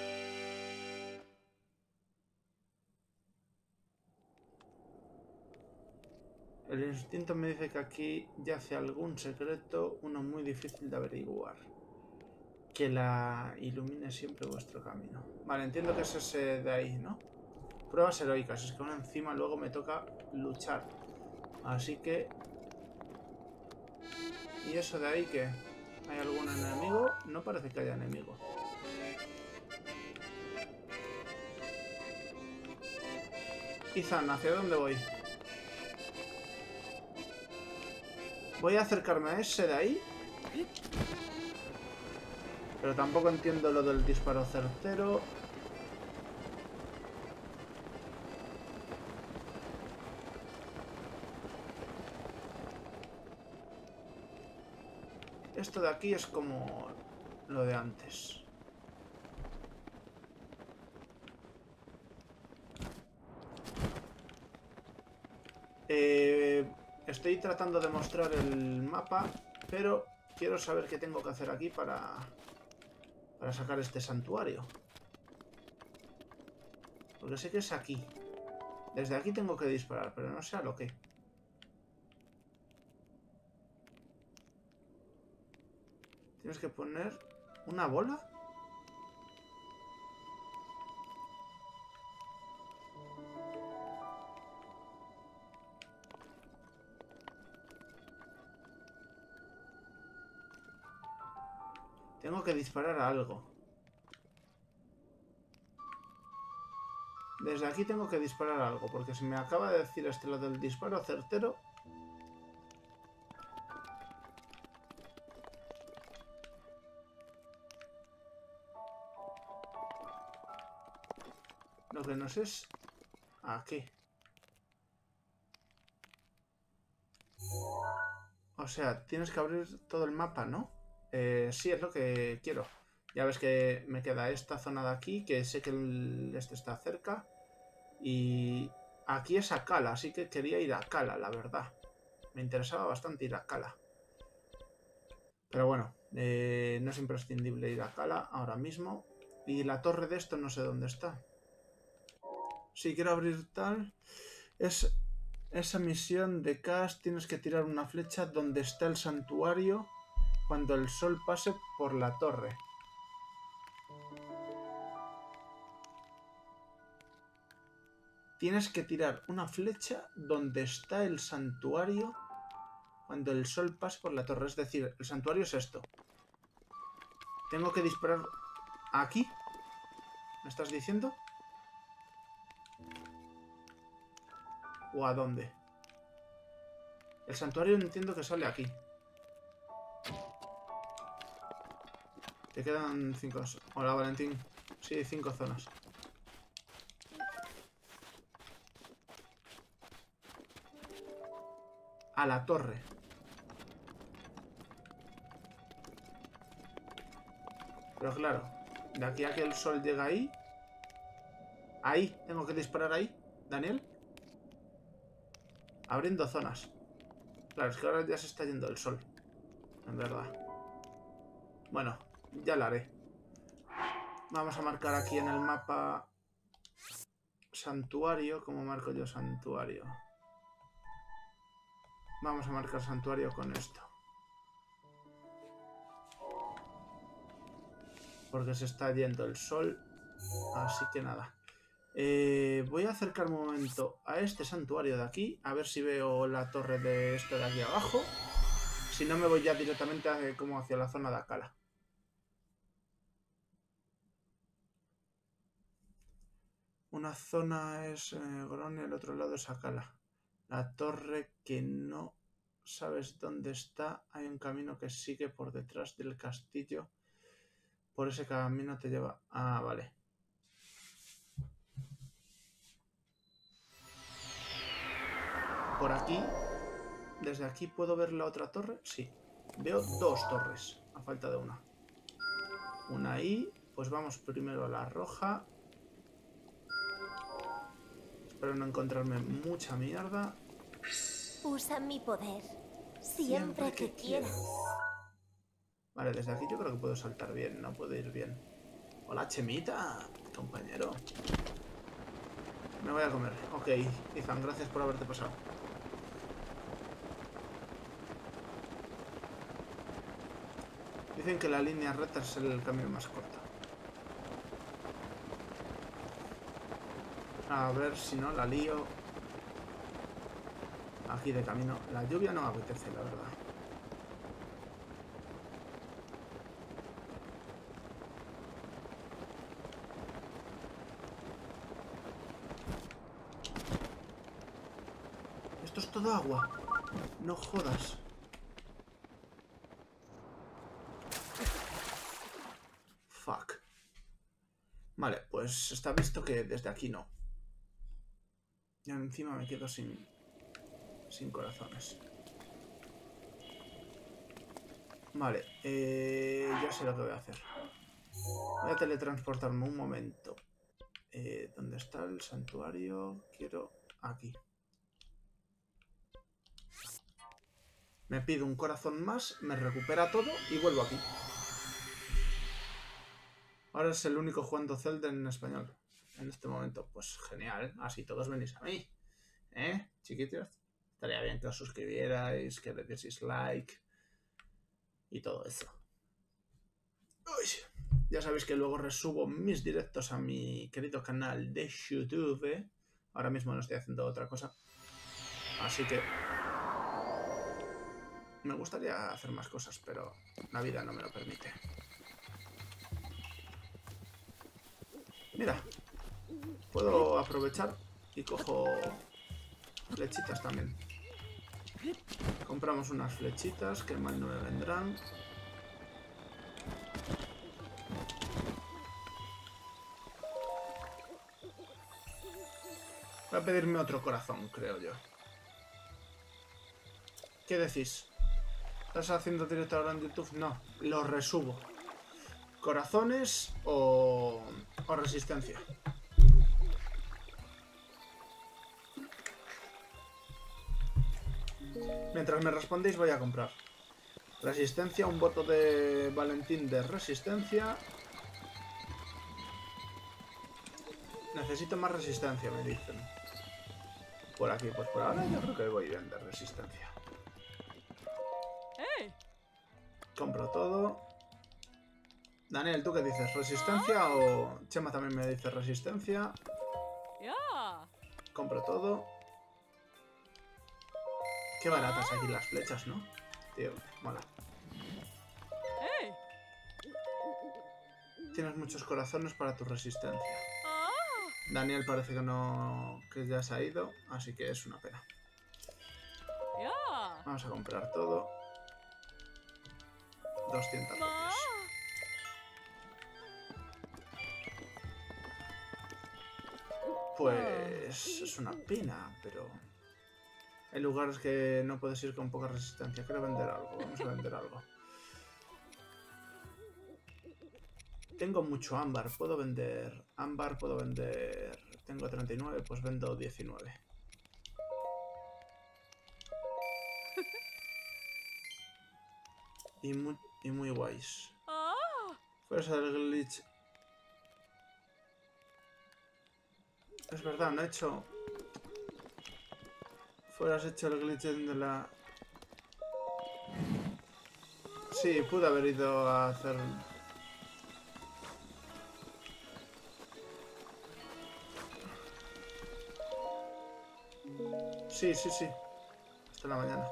Speaker 1: El instinto me dice que aquí yace algún secreto, uno muy difícil de averiguar. Que la ilumine siempre vuestro camino. Vale, entiendo que es ese de ahí, ¿no? Pruebas heroicas, es que aún encima luego me toca luchar. Así que... ¿Y eso de ahí qué? ¿Hay algún enemigo? No parece que haya enemigo. Ethan, ¿hacia dónde voy? Voy a acercarme a ese de ahí. Pero tampoco entiendo lo del disparo certero. Esto de aquí es como lo de antes. Eh, estoy tratando de mostrar el mapa, pero quiero saber qué tengo que hacer aquí para, para sacar este santuario. Porque sé que es aquí. Desde aquí tengo que disparar, pero no sé a lo que. Tienes que poner una bola. Tengo que disparar a algo. Desde aquí tengo que disparar a algo, porque se me acaba de decir este lo del disparo certero. Lo que no sé es a qué. O sea, tienes que abrir todo el mapa, ¿no? Eh, sí, es lo que quiero. Ya ves que me queda esta zona de aquí, que sé que el este está cerca. Y aquí es a Cala, así que quería ir a Cala, la verdad. Me interesaba bastante ir a Cala. Pero bueno, eh, no es imprescindible ir a Cala ahora mismo. Y la torre de esto no sé dónde está. Si quiero abrir tal... Es esa misión de Cash, tienes que tirar una flecha donde está el santuario cuando el sol pase por la torre. Tienes que tirar una flecha donde está el santuario cuando el sol pase por la torre. Es decir, el santuario es esto. Tengo que disparar aquí. ¿Me estás diciendo? ¿O a dónde? El santuario entiendo que sale aquí. Te quedan cinco... Hola, Valentín. Sí, cinco zonas. A la torre. Pero claro, de aquí a que el sol llega ahí... Ahí, tengo que disparar ahí, Daniel. Abriendo zonas. Claro, es que ahora ya se está yendo el sol. En verdad. Bueno, ya la haré. Vamos a marcar aquí en el mapa... Santuario. ¿Cómo marco yo santuario? Vamos a marcar santuario con esto. Porque se está yendo el sol. Así que nada. Eh, voy a acercarme un momento a este santuario de aquí. A ver si veo la torre de esto de aquí abajo. Si no, me voy ya directamente a, como hacia la zona de Akala. Una zona es eh, Grón y el otro lado es Akala. La torre que no sabes dónde está. Hay un camino que sigue por detrás del castillo. Por ese camino te lleva... Ah, vale. Por aquí, desde aquí puedo ver la otra torre. Sí, veo dos torres, a falta de una. Una ahí, pues vamos primero a la roja. Espero no encontrarme mucha mierda.
Speaker 3: Usa mi poder, siempre,
Speaker 1: Siempre que,
Speaker 3: que quieras.
Speaker 1: Vale, desde aquí yo creo que puedo saltar bien, no puedo ir bien. Hola, Chemita, compañero. Me voy a comer. Ok, Ethan, gracias por haberte pasado. Dicen que la línea recta es el camino más corto. A ver si no la lío. Aquí de camino. La lluvia no me apetece, la verdad. Esto es todo agua. No jodas. Fuck. Vale, pues está visto que desde aquí no. Y encima me quedo sin... Sin corazones. Vale, eh, ya sé lo que voy a hacer. Voy a teletransportarme un momento. Eh, ¿Dónde está el santuario? Quiero... aquí. Me pido un corazón más, me recupera todo y vuelvo aquí. Ahora es el único jugando Zelda en español. En este momento, pues genial. Así todos venís a mí. ¿Eh, chiquitos? Estaría bien que os suscribierais, que le dieseis like y todo eso. Uy. Ya sabéis que luego resubo mis directos a mi querido canal de YouTube. ¿eh? Ahora mismo no estoy haciendo otra cosa. Así que... me gustaría hacer más cosas, pero la vida no me lo permite. Mira, puedo aprovechar y cojo flechitas también. Compramos unas flechitas que mal no me vendrán. Voy a pedirme otro corazón, creo yo. ¿Qué decís? ¿Estás haciendo directo ahora en YouTube? No, lo resubo. ¿Corazones o, o resistencia? Mientras me respondéis voy a comprar. Resistencia, un voto de Valentín de resistencia. Necesito más resistencia, me dicen. Por aquí, pues por ahora yo creo que voy bien de resistencia. Compro todo. Daniel, ¿tú qué dices? ¿Resistencia o...? Chema también me dice resistencia. Compro todo. Qué baratas aquí las flechas, ¿no? Tío, mola. Tienes muchos corazones para tu resistencia. Daniel parece que no... que ya se ha ido, así que es una pena. Vamos a comprar todo. doscientas copias. Pues es una pena, pero... hay lugares que no puedes ir con poca resistencia. Quiero vender algo, vamos a vender algo. Tengo mucho ámbar, puedo vender... ámbar, puedo vender... tengo treinta y nueve, pues vendo diecinueve. Y muy, y muy guays. Fuerza del glitch. Es verdad, no he hecho... Fueras hecho el glitch de la... sí, pude haber ido a hacer... sí, sí, sí. Hasta la mañana.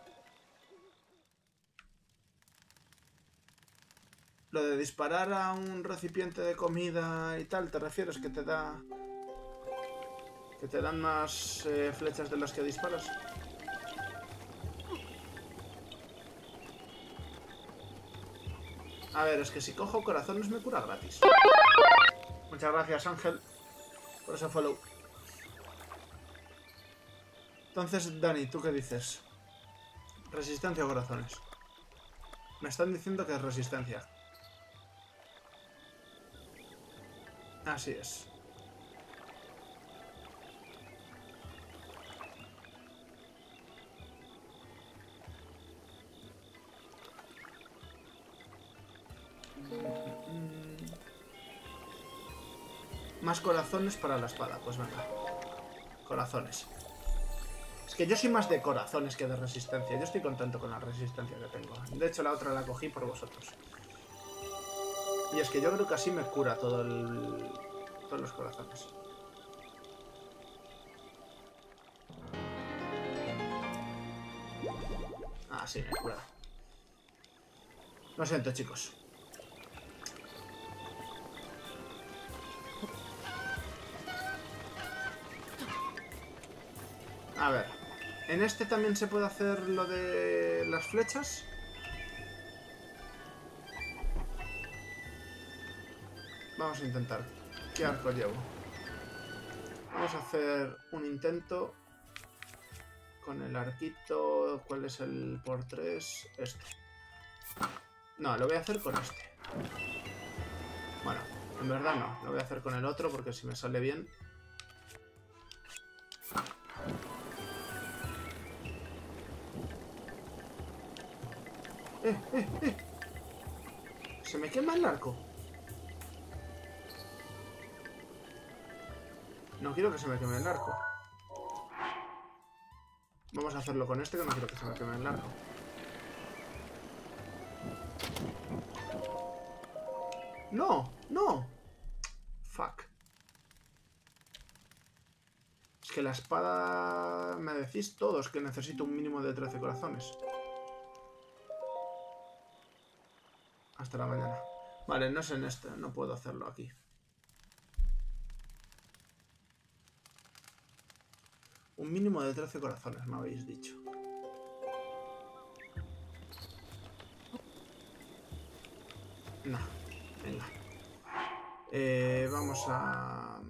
Speaker 1: Lo de disparar a un recipiente de comida y tal, ¿te refieres? Que te da... que te dan más eh, flechas de las que disparas. A ver, es que si cojo corazones me cura gratis. Muchas gracias, Ángel, por ese follow. Entonces, Dani, ¿tú qué dices? ¿Resistencia o corazones? Me están diciendo que es resistencia. Así es. Más corazones para la espada, pues venga. Corazones. Es que yo soy más de corazones que de resistencia. Yo estoy contento con la resistencia que tengo. De hecho, la otra la cogí por vosotros. Y es que yo creo que así me cura todo el... todos los corazones. Ah, sí, me cura. Lo siento, chicos. A ver. ¿En este también se puede hacer lo de las flechas? Vamos a intentar. ¿Qué arco llevo? Vamos a hacer un intento con el arquito. ¿Cuál es el por tres? Este. No, lo voy a hacer con este. Bueno, en verdad no. Lo voy a hacer con el otro porque si me sale bien... ¡Eh, eh, eh! Se me quema el arco. No quiero que se me queme el arco. Vamos a hacerlo con este, que no quiero que se me queme el arco. ¡No! ¡No! Fuck. Es que la espada... Me decís todos que necesito un mínimo de trece corazones. Hasta la mañana. Vale, no es en este. No puedo hacerlo aquí. Un mínimo de trece corazones, me habéis dicho. No. Venga. Eh, vamos a...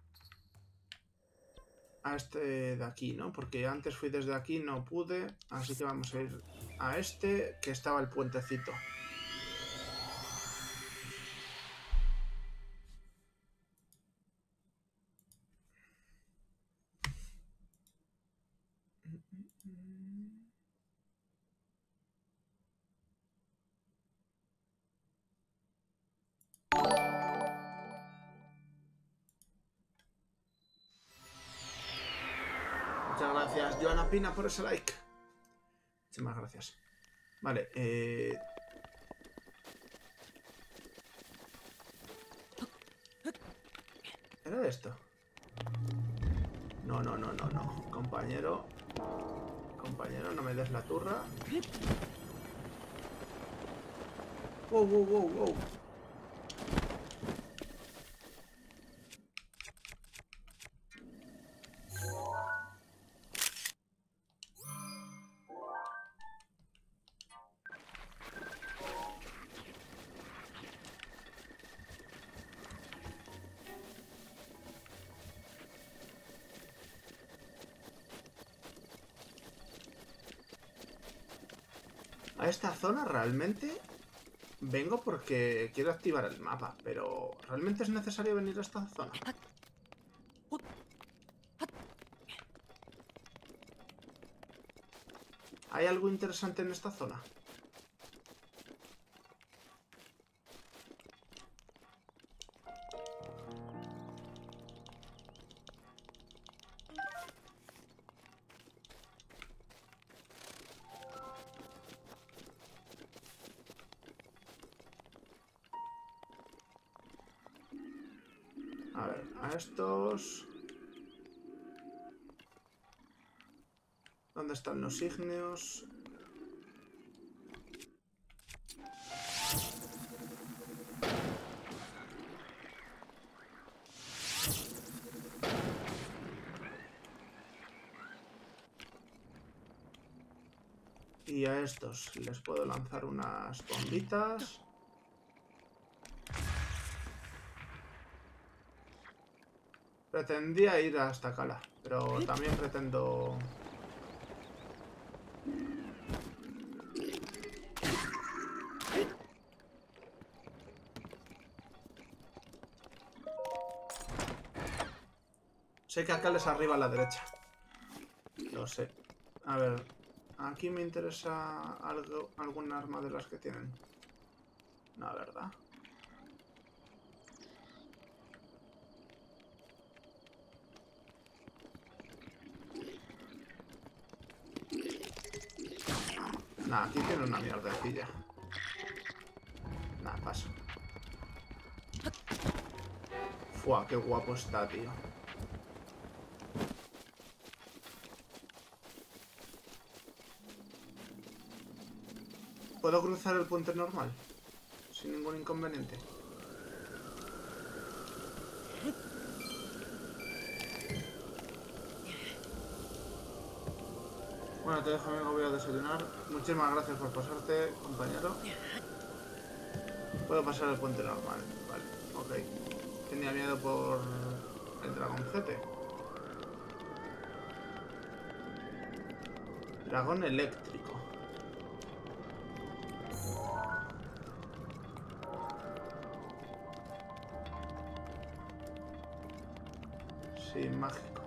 Speaker 1: A este de aquí, ¿no? Porque antes fui desde aquí, no pude. Así que vamos a ir a este, que estaba el puentecito. Muchas gracias, Joana Pina, por ese like. Muchísimas gracias. Vale, eh... ¿era esto? No, no, no, no, no. Compañero. Compañero, no me des la turra. Wow, wow, wow, wow. A esta zona realmente vengo porque quiero activar el mapa, pero ¿realmente es necesario venir a esta zona? ¿Hay algo interesante en esta zona? A ver, a estos... ¿Dónde están los ígneos? Y a estos les puedo lanzar unas bombitas. Pretendía ir hasta Cala, pero también pretendo... Sé que acá les arriba a la derecha. Lo sé. A ver, aquí me interesa algo, algún arma de las que tienen. No, ¿verdad? Nah, aquí tiene una mierdecilla. Nah, paso. Fua, qué guapo está, tío. ¿Puedo cruzar el puente normal? Sin ningún inconveniente. Bueno, te dejo, amigo, voy a desayunar. Muchísimas gracias por pasarte, compañero. Puedo pasar el puente normal. Vale, ok. Tenía miedo por el dragoncete. Dragón eléctrico. Sí, mágico.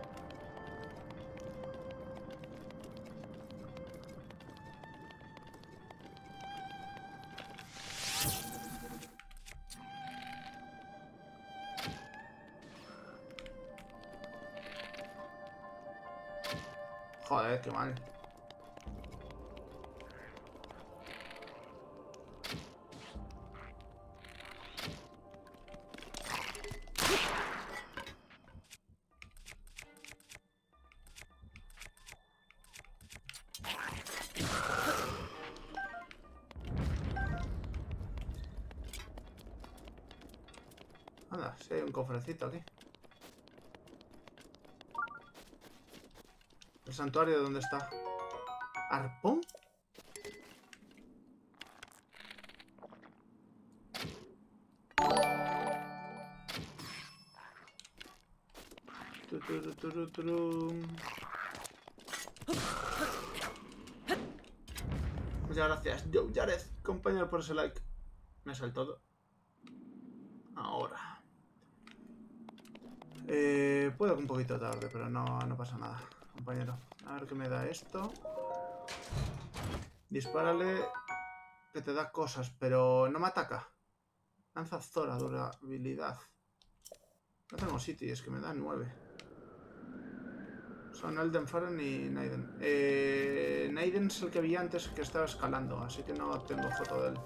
Speaker 1: Joder, qué mal. Anda, sí hay un cofrecito aquí. ¿El santuario dónde está? ¿Arpón? Turu, turu, turu. Muchas gracias, Joe Jared, compañero, por ese like. Me saltó todo. Ahora. Eh, puedo un poquito tarde, pero no, no pasa nada, compañero. A ver qué me da esto. Dispárale, que te da cosas, pero no me ataca. Lanza Zora, durabilidad. No tengo sitio y es que me da nueve. Son Elden Faren y Naiden. Eh, Naiden es el que vi antes que estaba escalando, así que no tengo foto de él.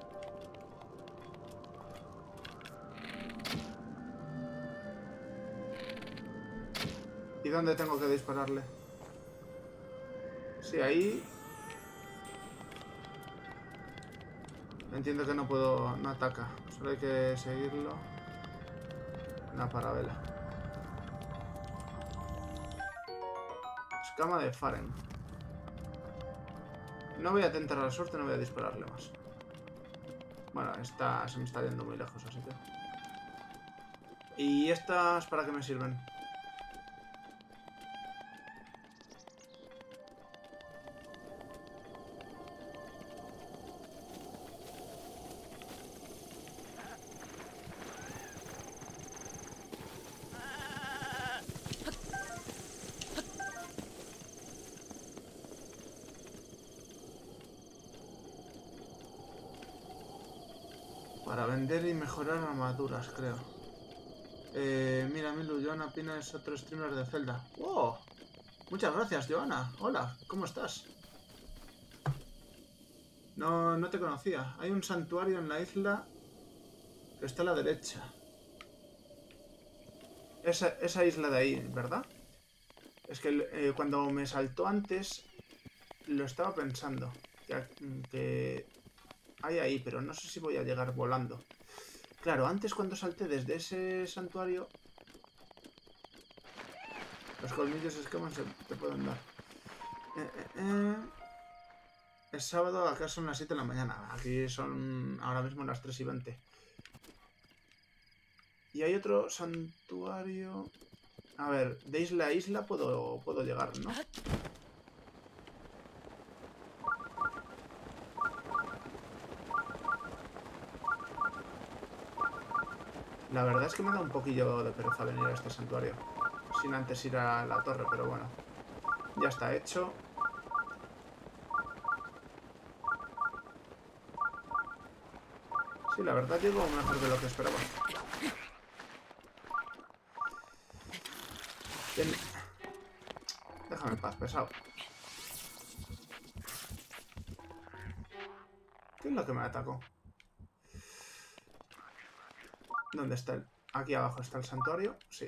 Speaker 1: ¿Y dónde tengo que dispararle? Sí, ahí. Entiendo que no puedo... no ataca. Solo hay que seguirlo. Una parabela. Escama de Faren. No voy a tentar la suerte, no voy a dispararle más. Bueno, esta se me está yendo muy lejos, así que... ¿Y estas para qué me sirven? Para vender y mejorar armaduras, creo. Eh, mira, Milu, Joana Pina es otro streamer de Zelda. ¡Wow! Muchas gracias, Joana. Hola, ¿cómo estás? No, no te conocía. Hay un santuario en la isla que está a la derecha. Esa, esa isla de ahí, ¿verdad? Es que eh, cuando me saltó antes, lo estaba pensando. Que, que hay ahí, pero no sé si voy a llegar volando. Claro, antes cuando salté desde ese santuario, los colmillos escamas se te pueden dar. Eh, eh, eh. Es sábado, acá son las siete de la mañana. Aquí son ahora mismo las tres y veinte. Y hay otro santuario... A ver, de isla a isla puedo, puedo llegar, ¿no? La verdad es que me da un poquillo de pereza venir a este santuario. Sin antes ir a la torre, pero bueno. Ya está hecho. Sí, la verdad llego mejor de lo que esperaba. Bien. Déjame en paz, pesado. ¿Qué es lo que me atacó? ¿Dónde está el...? Aquí abajo está el santuario. Sí.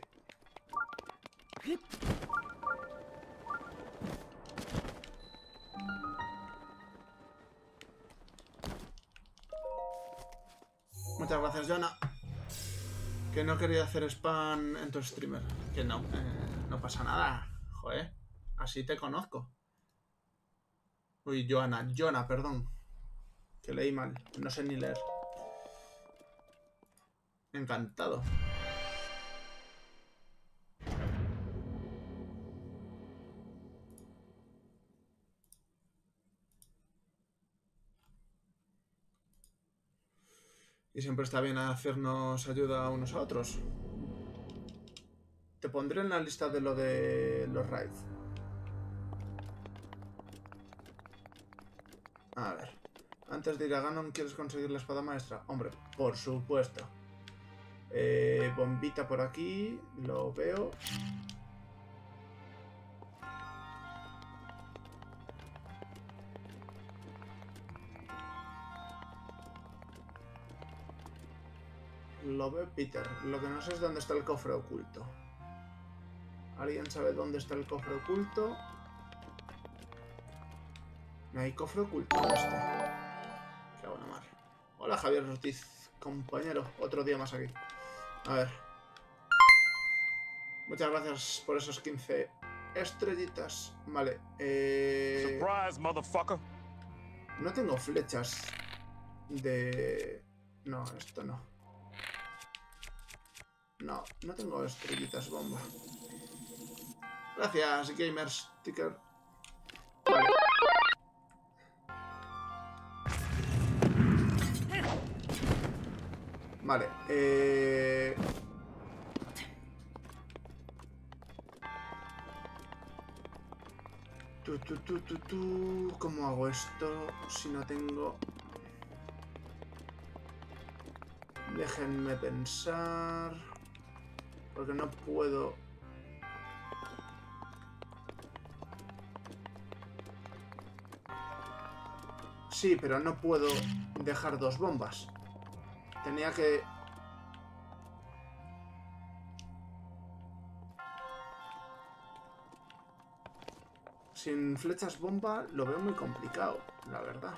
Speaker 1: Muchas gracias, Joana. Que no quería hacer spam en tu streamer. Que no, eh, no pasa nada. Joder, así te conozco. Uy, Joana, Joana, perdón. Que leí mal, no sé ni leer. Encantado. Y siempre está bien hacernos ayuda a unos a otros. te pondré en la lista de lo de los raids. A ver. Antes de ir a Ganon, ¿quieres conseguir la espada maestra? Hombre, por supuesto. Eh, bombita por aquí. Lo veo. Lo ve Peter. Lo que no sé es dónde está el cofre oculto. ¿Alguien sabe dónde está el cofre oculto? No hay cofre oculto en este. Qué buena madre. Hola Javier Ortiz, compañero. Otro día más aquí. A ver. Muchas gracias por esos quince estrellitas. Vale. Eh...
Speaker 4: Surprise, motherfucker.
Speaker 1: No tengo flechas de... No, esto no. No, no tengo estrellitas bomba. Gracias, Gamers Sticker. Vale. Vale, eh... Tu, tu, tu, tu, tu. ¿Cómo hago esto si no tengo...? Déjenme pensar... Porque no puedo... Sí, pero no puedo dejar dos bombas. Tenía que... Sin flechas bomba lo veo muy complicado, la verdad.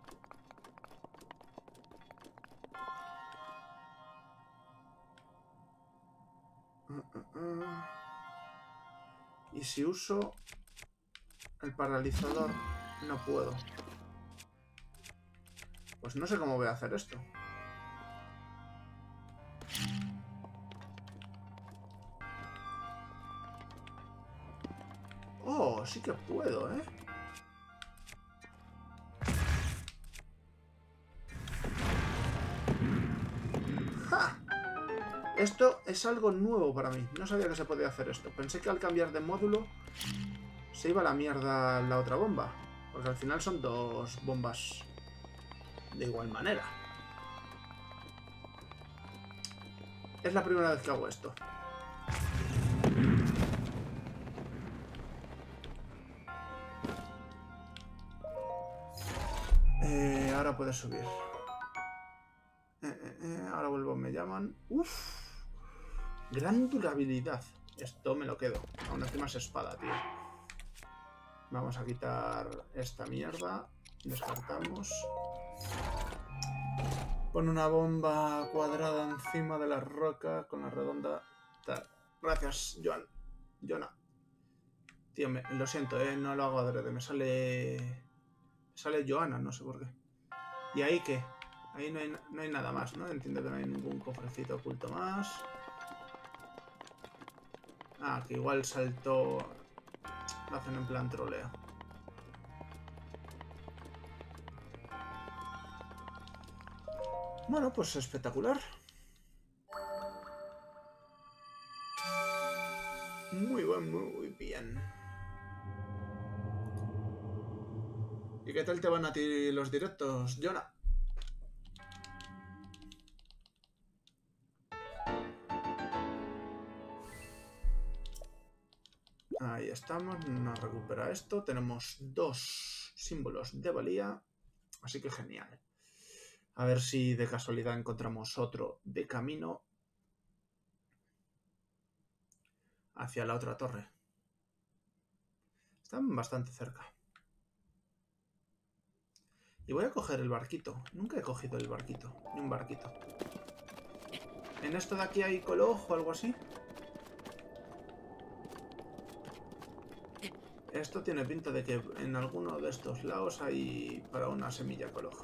Speaker 1: Uh, uh, uh. Y si uso el paralizador, no puedo. Pues no sé cómo voy a hacer esto. Oh, sí que puedo, ¿eh? ¡Ja! Esto es algo nuevo para mí. No sabía que se podía hacer esto. Pensé que al cambiar de módulo se iba a la mierda la otra bomba. Porque al final son dos bombas de igual manera. Es la primera vez que hago esto. Eh, ahora puedes subir. Eh, eh, eh, ahora vuelvo, me llaman. Uff. Gran durabilidad. Esto me lo quedo. Aún encima es espada, tío. Vamos a quitar esta mierda. Descartamos. Pon una bomba cuadrada encima de la roca con la redonda. Tal. Gracias, Joan. Jonah. Tío, me, lo siento, eh. No lo hago adrede. Me sale... Me sale Joana, no sé por qué. ¿Y ahí qué? Ahí no hay, no hay nada más, ¿no? Entiendo que no hay ningún cofrecito oculto más. Ah, que igual saltó... Lo hacen en plan troleo. Bueno, pues espectacular. Muy buen, muy bien. ¿Y qué tal te van a ti los directos, Jonah? Ahí estamos, nos recupera esto. Tenemos dos símbolos de valía, así que genial. A ver si de casualidad encontramos otro de camino hacia la otra torre. Están bastante cerca. Y voy a coger el barquito. Nunca he cogido el barquito, ni un barquito. ¿En esto de aquí hay coloj o algo así? Esto tiene pinta de que en alguno de estos lados hay para una semilla coloj.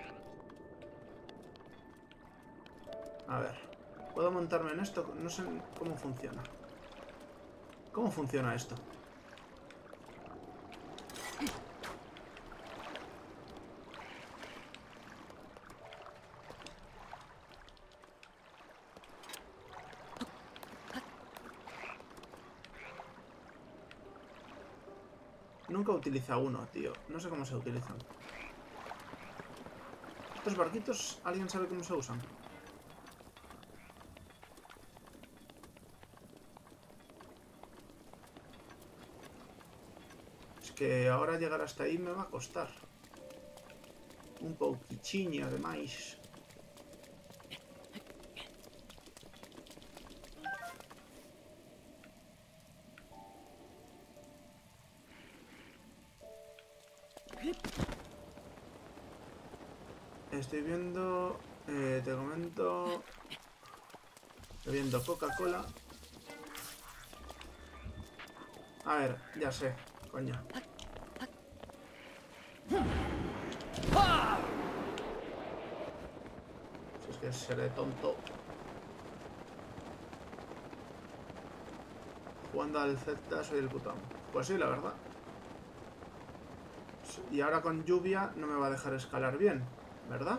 Speaker 1: A ver, ¿puedo montarme en esto? No sé cómo funciona. ¿Cómo funciona esto? Nunca utiliza uno, tío. No sé cómo se utilizan. Estos barquitos, ¿alguien sabe cómo se usan? Es que ahora llegar hasta ahí me va a costar. Un pouquicinho además. Estoy viendo... Eh, te comento... Estoy viendo Coca-Cola. A ver, ya sé, coño. Si es que seré tonto. Jugando al Z soy el puto amo. Pues sí, la verdad. Y ahora con lluvia no me va a dejar escalar bien, ¿verdad?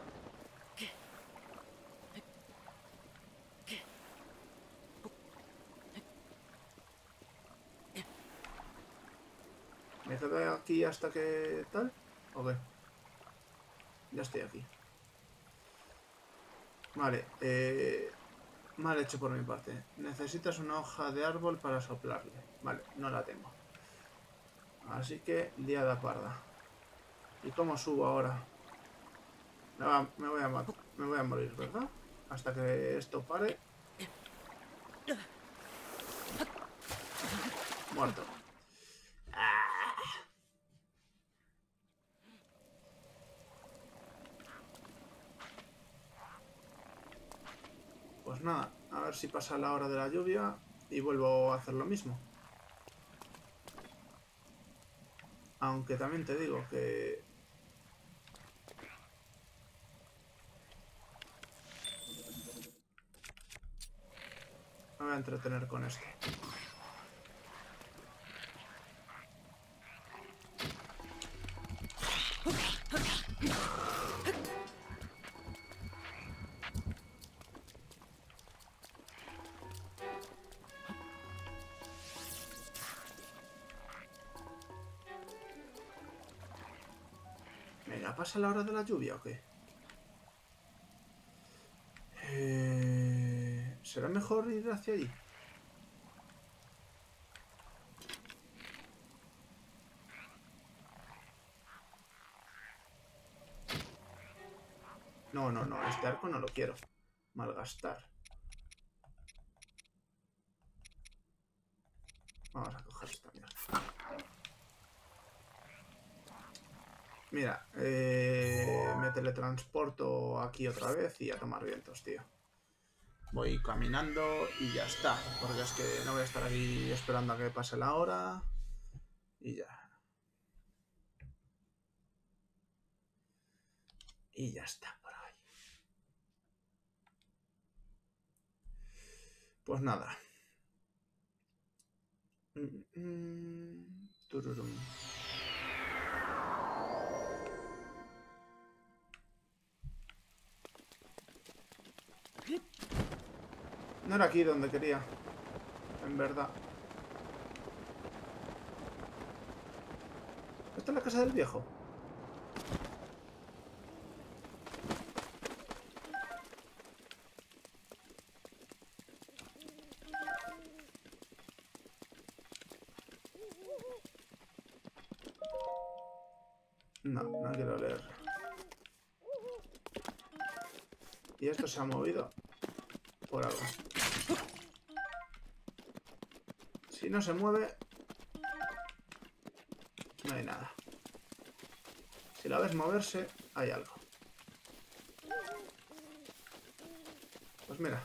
Speaker 1: ¿Me quedo aquí hasta que tal? ¿O qué? Ya estoy aquí. Vale, eh... mal hecho por mi parte. Necesitas una hoja de árbol para soplarle. Vale, no la tengo. Así que liada parda. ¿Y cómo subo ahora? Me, va, me, voy a, me voy a morir, ¿verdad? Hasta que esto pare. Muerto. Pues nada, a ver si pasa la hora de la lluvia y vuelvo a hacer lo mismo. Aunque también te digo que... me voy a entretener con esto. Venga, ¿pasa la hora de la lluvia o qué? Eh... ¿Será mejor ir hacia allí? No, no, no, este arco no lo quiero malgastar. Vamos a coger esta mierda. Mira, eh, me teletransporto aquí otra vez y a tomar vientos, tío. Voy caminando y ya está. Porque es que no voy a estar aquí esperando a que pase la hora. Y ya. Y ya está por ahí. Pues nada. Mm, mm, tururum. No era aquí donde quería. En verdad. ¿Esta es la casa del viejo? No, no quiero leer. Y esto se ha movido por algo. Si no se mueve, no hay nada. Si la ves moverse, hay algo. Pues mira.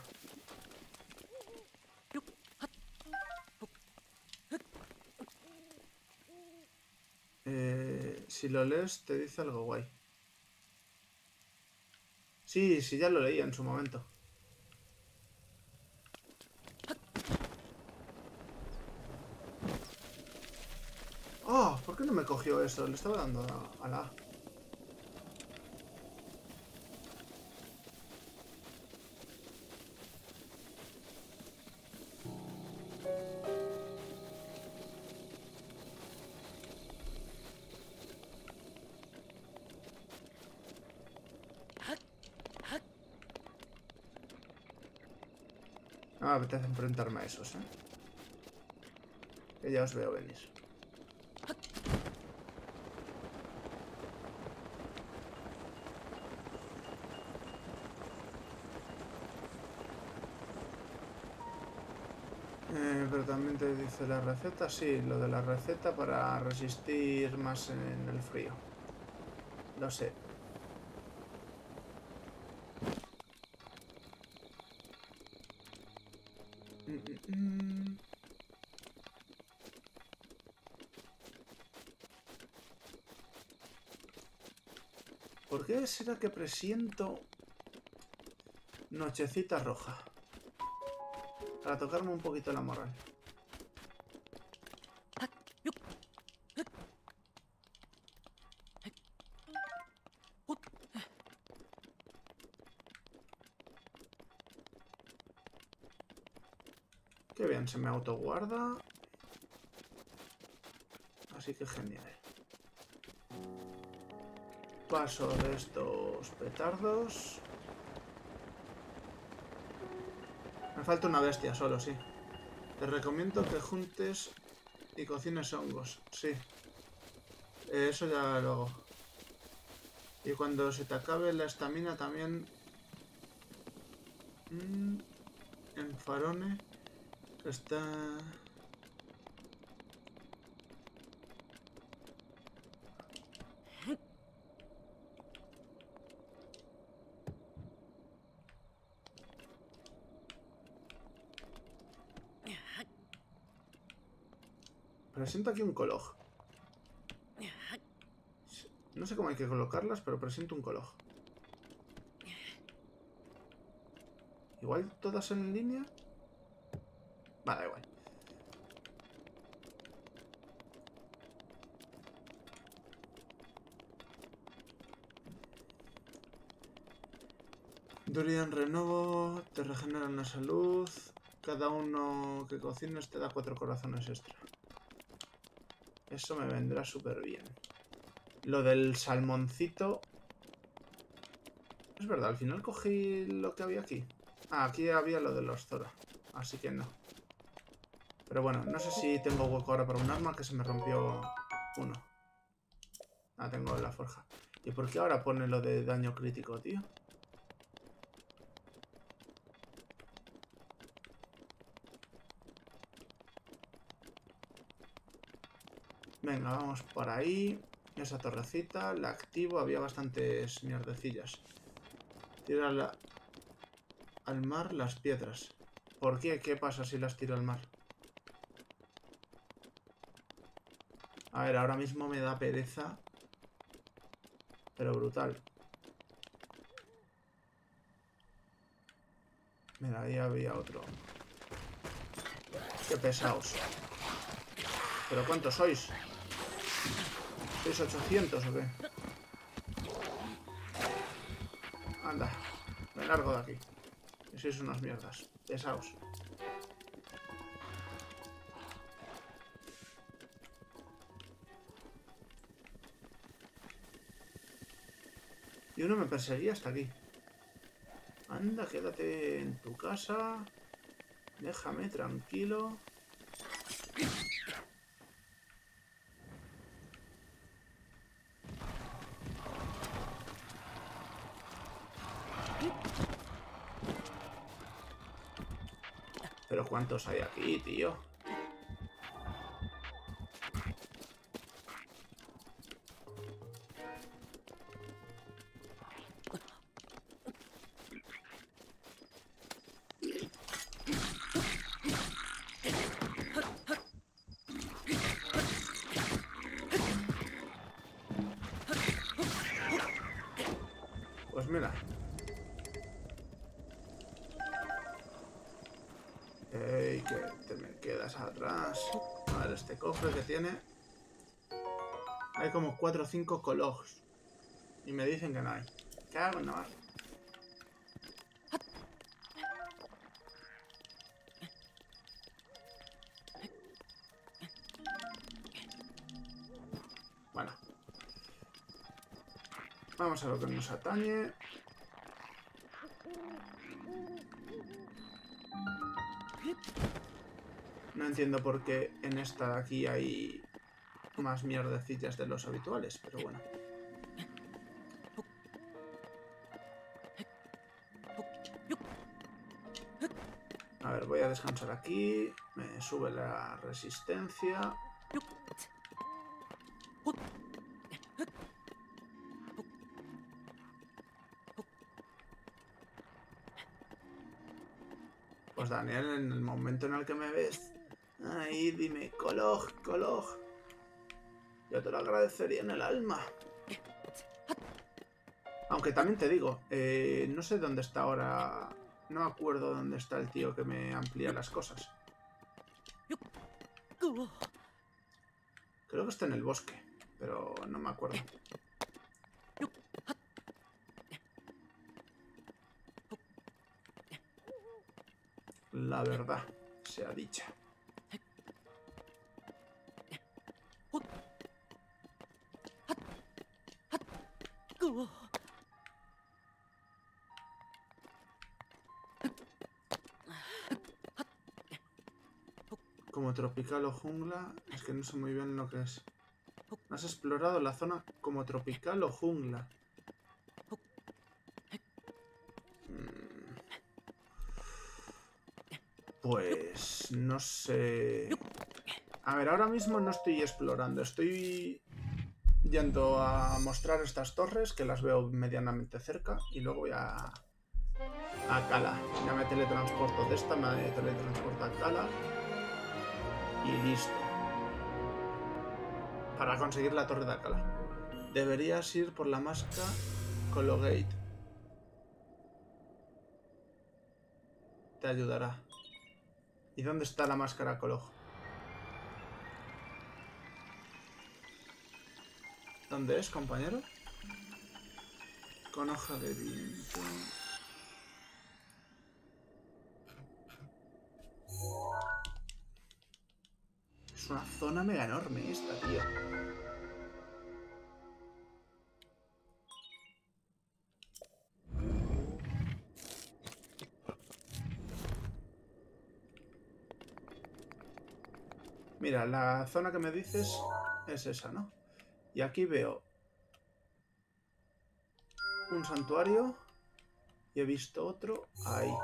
Speaker 1: Eh, si lo lees, te dice algo guay. Sí, sí, ya lo leí en su momento. Oh, ¿por qué no me cogió eso? Le estaba dando a, a la A. No me apetece enfrentarme a esos, ¿eh? Que ya os veo venir. Eh, pero también te dice la receta, sí, lo de la receta para resistir más en el frío. Lo sé. Mm, mm, mm. ¿Por qué será que presiento Nochecita Roja? Para tocarme un poquito la moral. Qué bien, se me autoguarda. Así que genial. Paso de estos petardos. Me falta una bestia solo, sí. Te recomiendo que juntes y cocines hongos. Sí. Eh, eso ya lo hago. Y cuando se te acabe la estamina también... Mmm, en Farone... Que está... Presento aquí un coloj. No sé cómo hay que colocarlas, pero presento un coloj. Igual todas en línea. Vale, da igual. Durian Renovo, te regenera una salud. Cada uno que cocines te da cuatro corazones extra. Eso me vendrá súper bien. Lo del salmoncito... Es verdad, al final cogí lo que había aquí. Ah, aquí había lo de los Zora. Así que no. Pero bueno, no sé si tengo hueco ahora para un arma, que se me rompió uno. Ah, tengo la forja. ¿Y por qué ahora pone lo de daño crítico, tío? Venga, vamos por ahí. Esa torrecita, la activo. Había bastantes mierdecillas. Tira la... al mar las piedras. ¿Por qué? ¿Qué pasa si las tiro al mar? A ver, ahora mismo me da pereza. Pero brutal. Mira, ahí había otro. Qué pesados. ¿Pero cuántos sois? ¿Sois ochocientos o qué? Anda, me largo de aquí. Que sois unas mierdas. Pesaos. Y uno me perseguía hasta aquí. Anda, quédate en tu casa. Déjame tranquilo. Pero ¿cuántos hay aquí, tío? Pues mira. Ey, que te me quedas atrás. A ver, este cofre que tiene. Hay como cuatro o cinco cologs. Y me dicen que no hay. ¿Qué hago? No hay. Bueno. Vamos a lo que nos atañe. No entiendo por qué en esta de aquí hay más mierdecillas de los habituales, pero bueno. A ver, voy a descansar aquí. Me sube la resistencia. Pues Daniel, en el momento en el que me ves, ahí dime, Kolog, Kolog. Yo te lo agradecería en el alma. Aunque también te digo, eh, no sé dónde está ahora. No me acuerdo dónde está el tío que me amplía las cosas. Creo que está en el bosque, pero no me acuerdo. La verdad sea dicha. Como tropical o jungla, es que no sé muy bien lo que es. ¿No has explorado la zona como tropical o jungla? Pues no sé. A ver, ahora mismo no estoy explorando. Estoy yendo a mostrar estas torres, que las veo medianamente cerca. Y luego voy a... a Cala. Ya me teletransporto de esta, me teletransporto a Cala. Y listo. Para conseguir la torre de Cala. Deberías ir por la máscara Cologate. Te ayudará. ¿Y dónde está la máscara Colog? ¿Dónde es, compañero? Con hoja de viento. Es una zona mega enorme esta, tío. Mira, la zona que me dices es esa, ¿no? Y aquí veo un santuario y he visto otro ahí.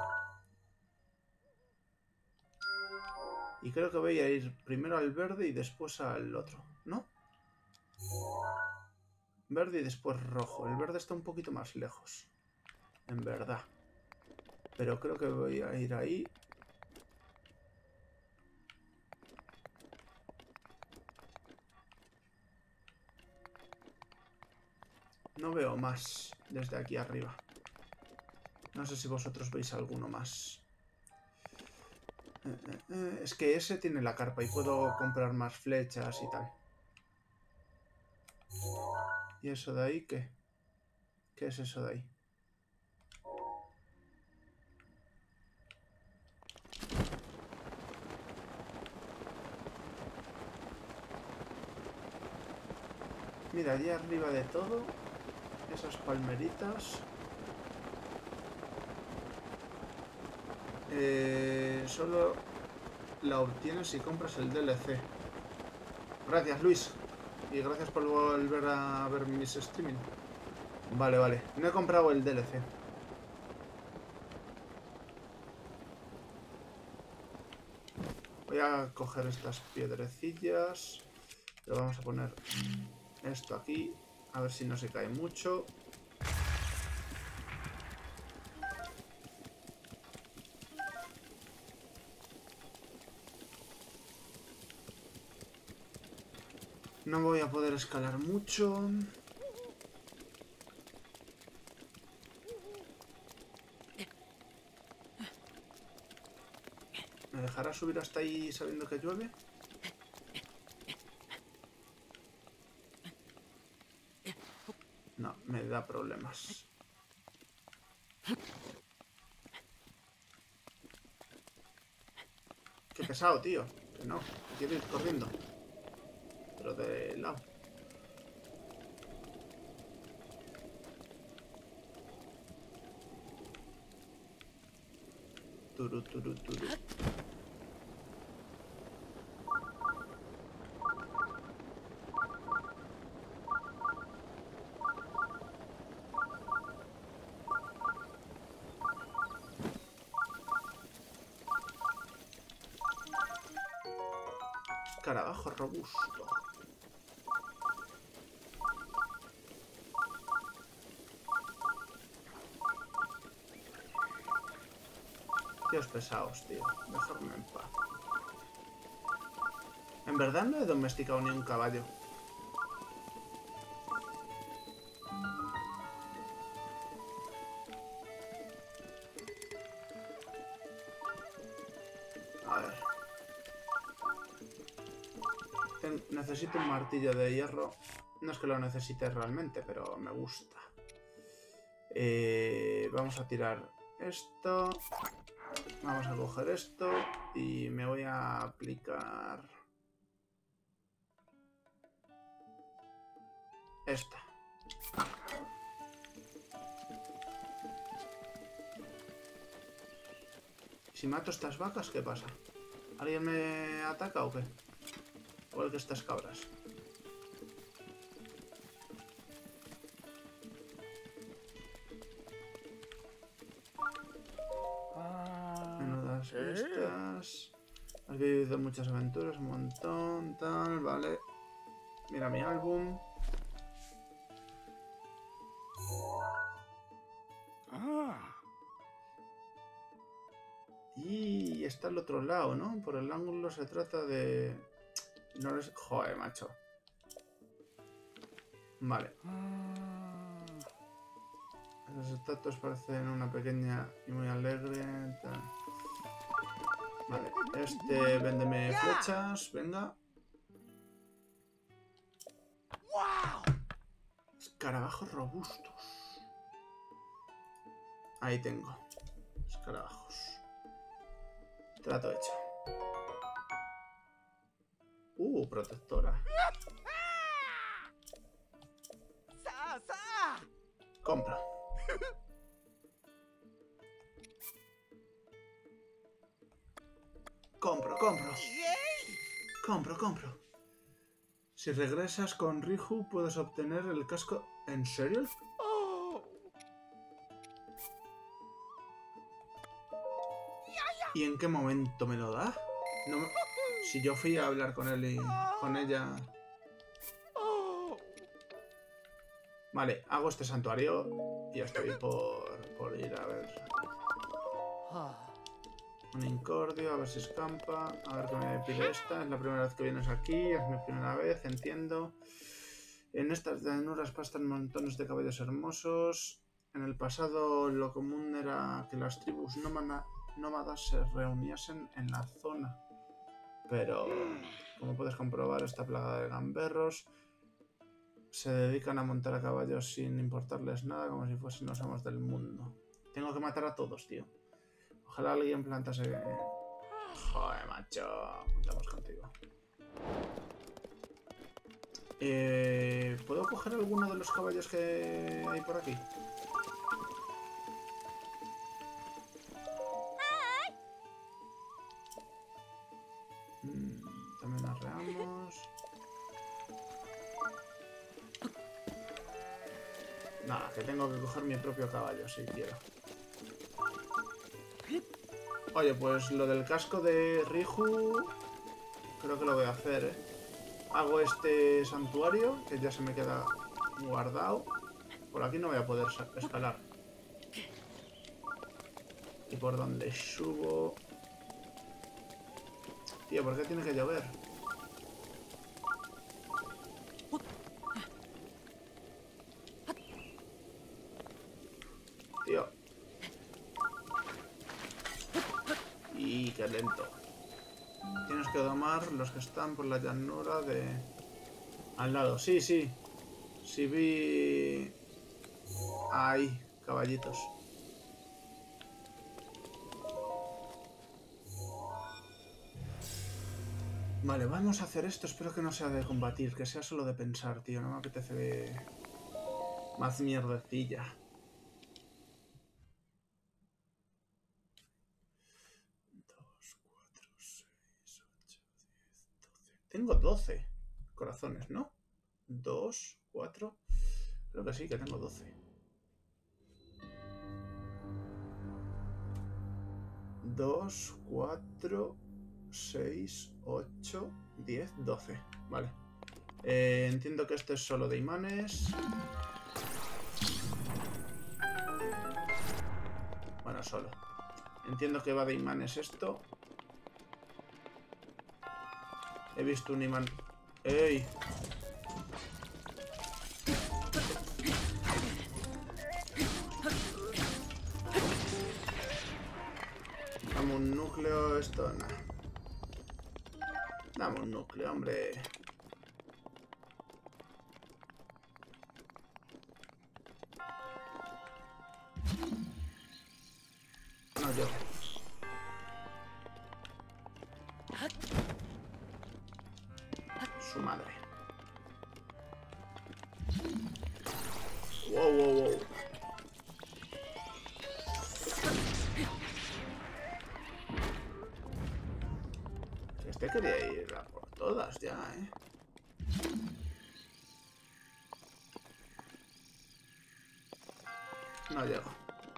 Speaker 1: Y creo que voy a ir primero al verde y después al otro, ¿no? Verde y después rojo. El verde está un poquito más lejos, en verdad. Pero creo que voy a ir ahí. No veo más desde aquí arriba. No sé si vosotros veis alguno más. Eh, eh, eh, es que ese tiene la carpa y puedo comprar más flechas y tal. ¿Y eso de ahí qué? ¿Qué es eso de ahí? Mira, allí arriba de todo, esas palmeritas. Eh, solo la obtienes si compras el D L C. Gracias, Luis. Y gracias por volver a ver mis streaming. Vale, vale. No he comprado el D L C. Voy a coger estas piedrecillas. Le vamos a poner esto aquí. A ver si no se cae mucho. No voy a poder escalar mucho. ¿Me dejará subir hasta ahí sabiendo que llueve? No, me da problemas. Qué pesado, tío. Que no, quiero ir corriendo. Pero de lado. Turu, turu, turu. Escarabajo robusto. Tíos pesados, tío. Dejarme en paz. En verdad no he domesticado ni un caballo. A ver. Ten- necesito un martillo de hierro. No es que lo necesite realmente, pero me gusta. Eh, vamos a tirar esto. Vamos a coger esto. Y me voy a aplicar... esta. Si mato estas vacas, ¿qué pasa? ¿Alguien me ataca o qué? Igual que estas cabras. Menudas estas. Has vivido muchas aventuras, un montón, tal, vale. Mira mi álbum. Y está al otro lado, ¿no? Por el ángulo se trata de... No les... Joder, macho. Vale. Los estatuas parecen una pequeña y muy alegre. Tal. Vale. Este, véndeme flechas. Venga. Escarabajos robustos. Ahí tengo. Escarabajos. Trato hecho. Uh, protectora. Compra. Compro, compro. Compro, compro. Si regresas con Riju, puedes obtener el casco... ¿En serio? ¿Y en qué momento me lo da? No me... Si yo fui a hablar con él y con ella... Vale, hago este santuario y ya estoy por, por ir a ver... Un incordio, a ver si escampa. A ver qué me pide esta. Es la primera vez que vienes aquí, es mi primera vez, entiendo. En estas llanuras pastan montones de caballos hermosos. En el pasado lo común era que las tribus nómana, nómadas se reuniesen en la zona. Pero, como puedes comprobar, esta plaga de gamberros se dedican a montar a caballos sin importarles nada, como si fuesen los amos del mundo. Tengo que matar a todos, tío. Ojalá alguien plantase... Joder, macho. Contamos contigo. Eh, ¿Puedo coger alguno de los caballos que hay por aquí? Mm, también arreamos. Nada, que tengo que coger mi propio caballo si quiero. Oye, pues lo del casco de Riju creo que lo voy a hacer, ¿eh? Hago este santuario, que ya se me queda guardado. Por aquí no voy a poder escalar. ¿Y por dónde subo? Tío, ¿por qué tiene que llover? Tío. Y qué lento. Tienes que domar los que están por la llanura de... al lado. Sí, sí. Sí vi... Ahí, caballitos. Vale, vamos a hacer esto. Espero que no sea de combatir, que sea solo de pensar, tío. No me apetece de... más mierdecilla. Tengo doce corazones, ¿no? dos, cuatro... Creo que sí, que tengo doce. dos, cuatro... seis, ocho, diez, doce. Vale. Eh, entiendo que esto es solo de imanes. Bueno, solo. Entiendo que va de imanes esto. He visto un imán. ¡Ey! Dame un núcleo, esto no. Dame un núcleo, hombre. No, yo. Su madre. Wow, wow, wow. Este quería ir a por todas ya, ¿eh? No llego.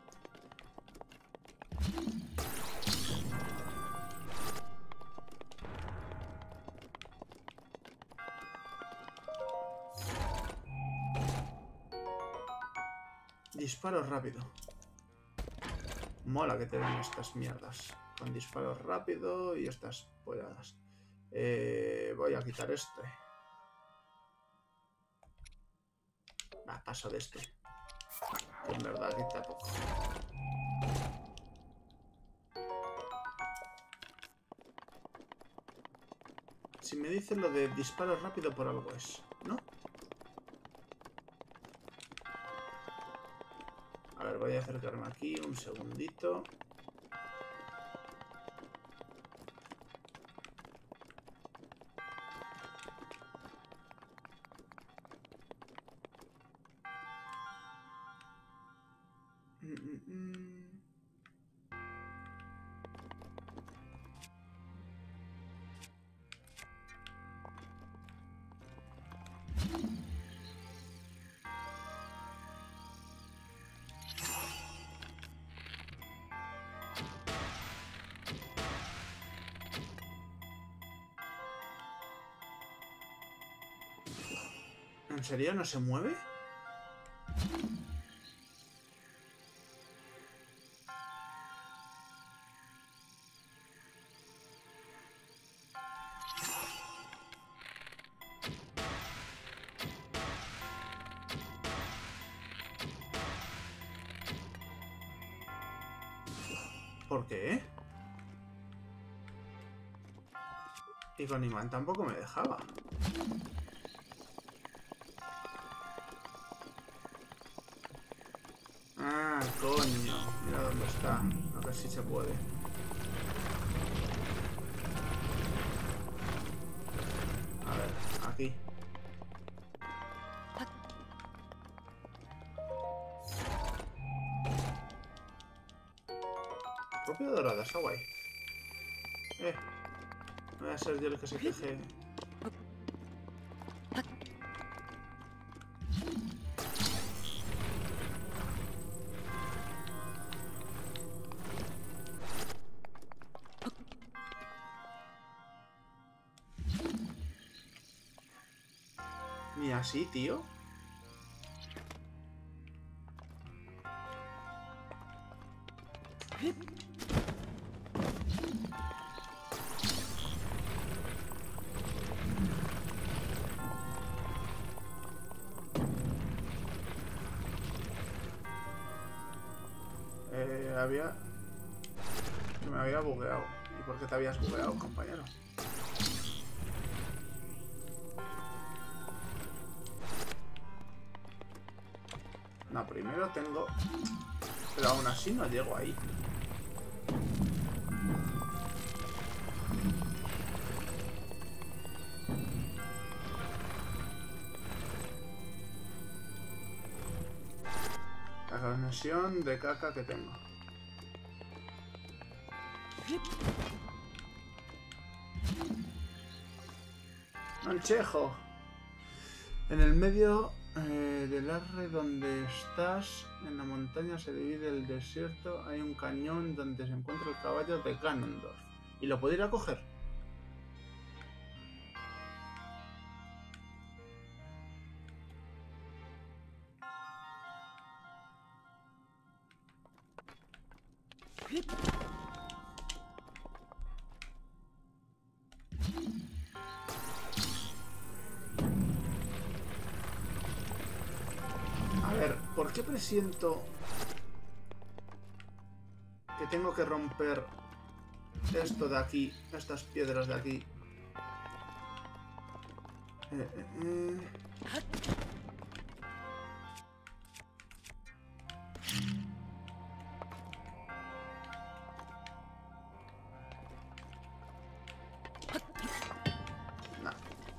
Speaker 1: Disparo rápido. Mola que te den estas mierdas. Con disparo rápido y estas polladas. Eh, voy a quitar este. Ah, paso de este. Que en verdad quita poco. Si me dicen lo de disparo rápido por algo es, ¿no? A ver, voy a acercarme aquí un segundito. Mm, mm, mm. ¿En serio no se mueve? ¿Por qué? Y con imán tampoco me dejaba. Ah, coño. Mira dónde está. A ver si se puede. A ver, aquí. Copia dorada, está guay. Eh. No voy a ser yo el que se queje. Ni así, tío. Eh, había... Me había bugueado. ¿Y por qué te habías bugueado, compañero? No, primero tengo... Pero aún así no llego ahí. La conexión de caca que tengo. Manchejo. En el medio eh, del arre donde estás, en la montaña se divide el desierto. Hay un cañón donde se encuentra el caballo de Ganondorf. ¿Y lo puedo ir a coger? ¿Por qué presiento que tengo que romper esto de aquí, estas piedras de aquí? Eh, eh, eh. No.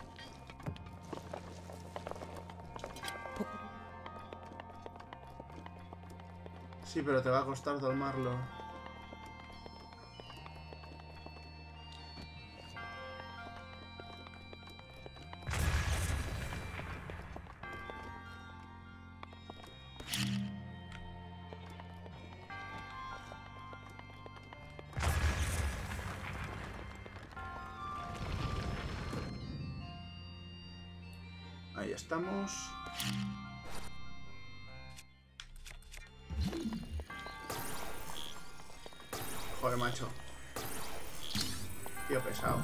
Speaker 1: Sí, pero te va a costar domarlo. Ahí estamos. Joder, macho. Tío pesado.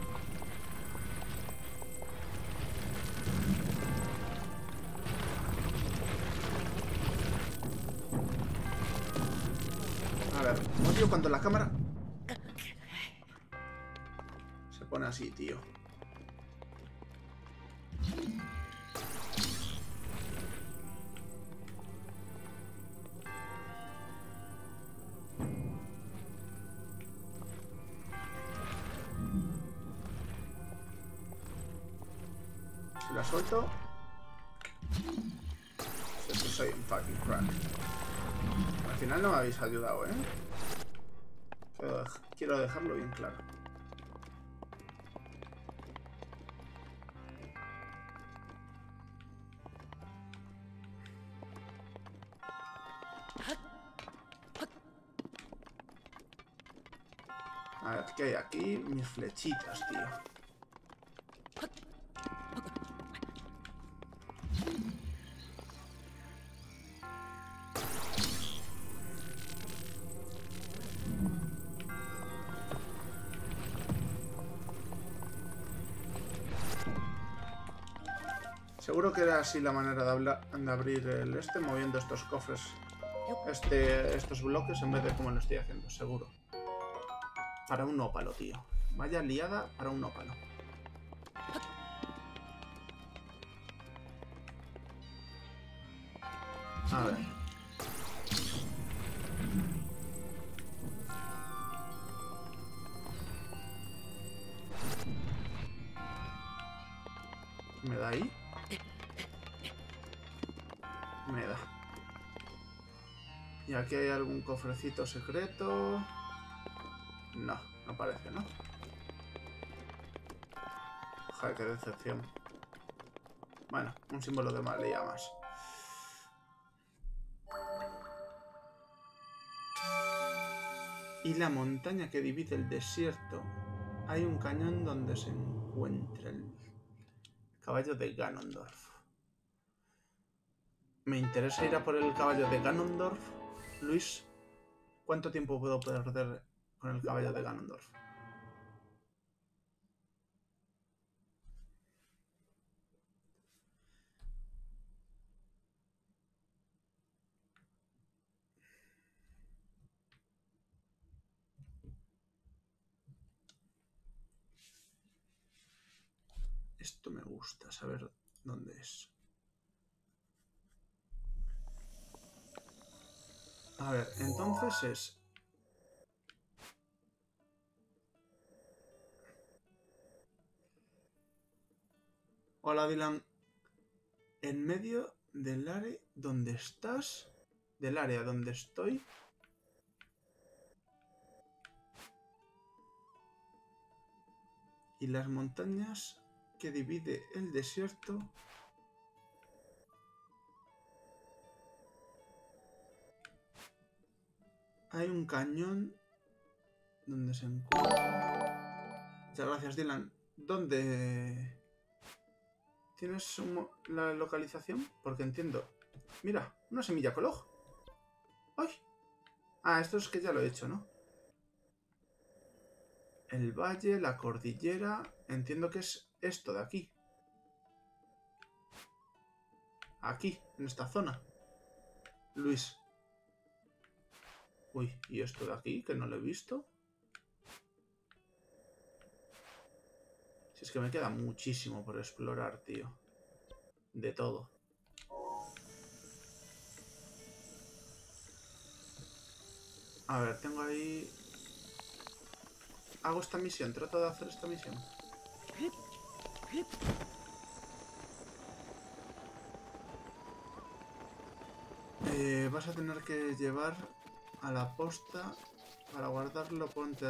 Speaker 1: A ver, odio cuando la cámara se pone así, tío. Si la suelto... Es que soy un fucking crack. Al final no me habéis ayudado, ¿eh? Quiero, dej quiero dejarlo bien claro. A ver, ¿qué hay aquí? Mis flechitas, tío. Seguro que era así la manera de, hablar, de abrir el este, moviendo estos cofres, este, estos bloques, en vez de como lo estoy haciendo, seguro. Para un ópalo, tío. Vaya liada para un ópalo. A ver. ¿Me da ahí? Me da. ¿Y aquí hay algún cofrecito secreto? No, no parece, ¿no? Joder, qué decepción. Bueno, un símbolo de malía más. Y la montaña que divide el desierto. Hay un cañón donde se encuentra el caballo de Ganondorf. Me interesa ir a por el caballo de Ganondorf. Luis, ¿cuánto tiempo puedo perder con el caballo de Ganondorf? Esto me gusta, saber dónde es. A ver, entonces es... Hola, Dylan. En medio del área donde estás, del área donde estoy, y las montañas que divide el desierto, hay un cañón donde se encuentra... Muchas gracias, Dylan. ¿Dónde tienes un... la localización? Porque entiendo... Mira, una semilla coloj. ¡Ay! Ah, esto es que ya lo he hecho, ¿no? El valle, la cordillera... Entiendo que es esto de aquí. Aquí, en esta zona. Luis. Uy, ¿y esto de aquí? Que no lo he visto. Si es que me queda muchísimo por explorar, tío. De todo. A ver, tengo ahí... Hago esta misión, trato de hacer esta misión. Eh, vas a tener que llevar a la posta para guardarlo, ponte...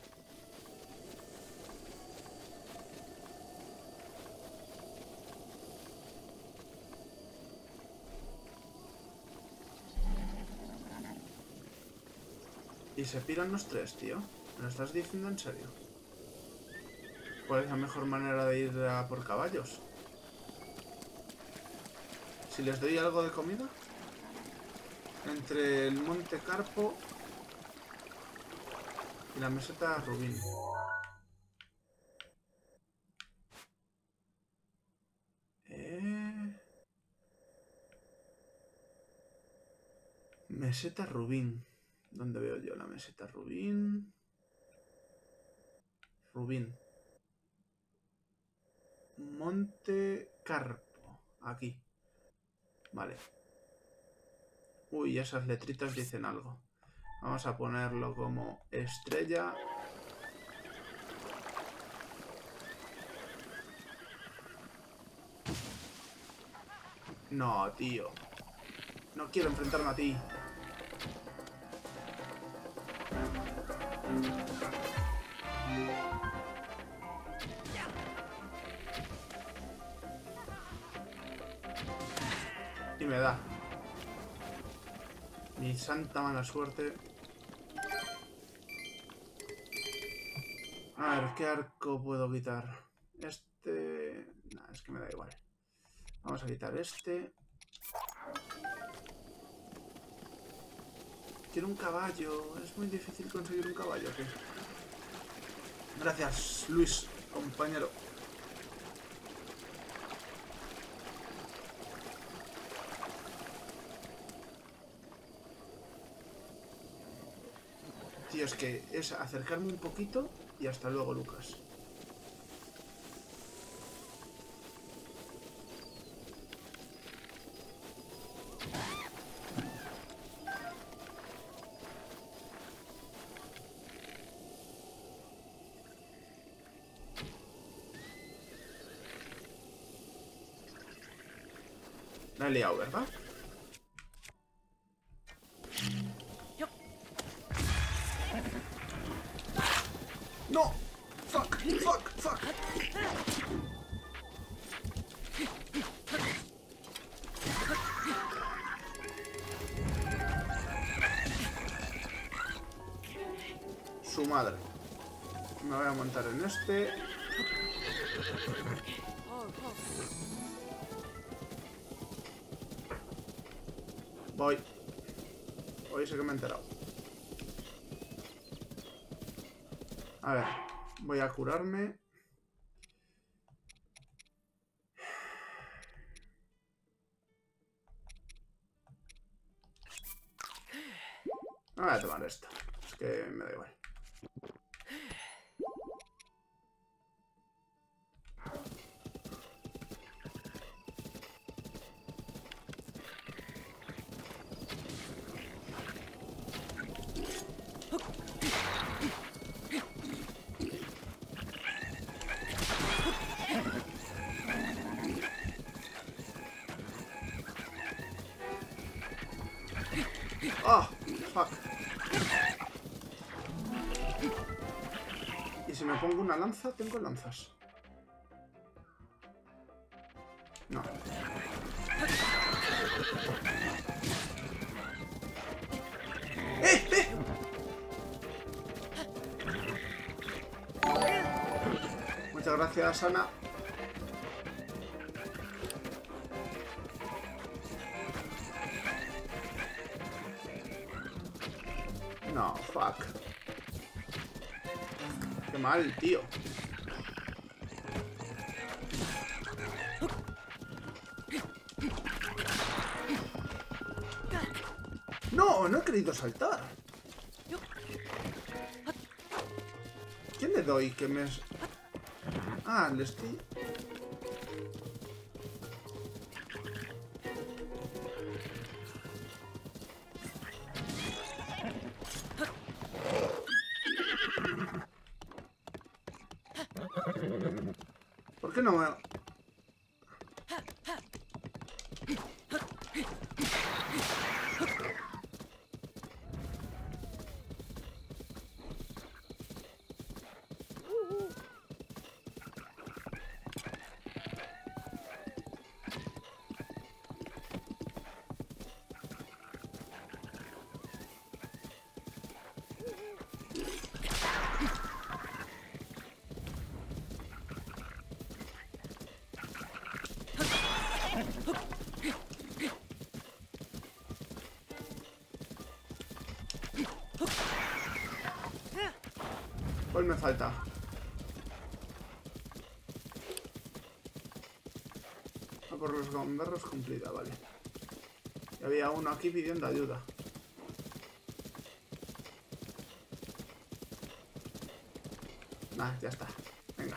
Speaker 1: Y se piran los tres, tío. ¿Me lo estás diciendo en serio? ¿Cuál es la mejor manera de ir a por caballos? Si les doy algo de comida. Entre el monte Carpo y la meseta Rubín. Eh... Meseta Rubín. ¿Dónde veo yo la meseta Rubín? Rubín. Monte Carpo. Aquí. Vale. Uy, esas letritas dicen algo. Vamos a ponerlo como estrella. No, tío. No quiero enfrentarme a ti. Y me da. Mi santa mala suerte. A ver, ¿qué arco puedo quitar? Este... Nah, es que me da igual. Vamos a quitar este. Quiero un caballo. Es muy difícil conseguir un caballo, ¿qué? Gracias, Luis, compañero. Tío, es que es acercarme un poquito y hasta luego, Lucas. La he liado, ¿verdad? ¡No! ¡Fuck! ¡Fuck! ¡Fuck! Su madre. Me voy a montar en este. Voy. Hoy sé que me he enterado. A ver, voy a curarme. No voy a tomar esto. Es que me da igual. ¡Oh! ¡Fuck! ¿Y si me pongo una lanza? Tengo lanzas. No. ¡Eh! ¡Eh! Muchas gracias, Ana. No, fuck. Qué mal, tío. No, no he querido saltar. ¿Quién le doy? Que me... Ah, le estoy... ¿Por qué no me...? ¿Cuál me falta? A por los gamberros cumplida, vale. Y había uno aquí pidiendo ayuda. Nah, ya está. Venga.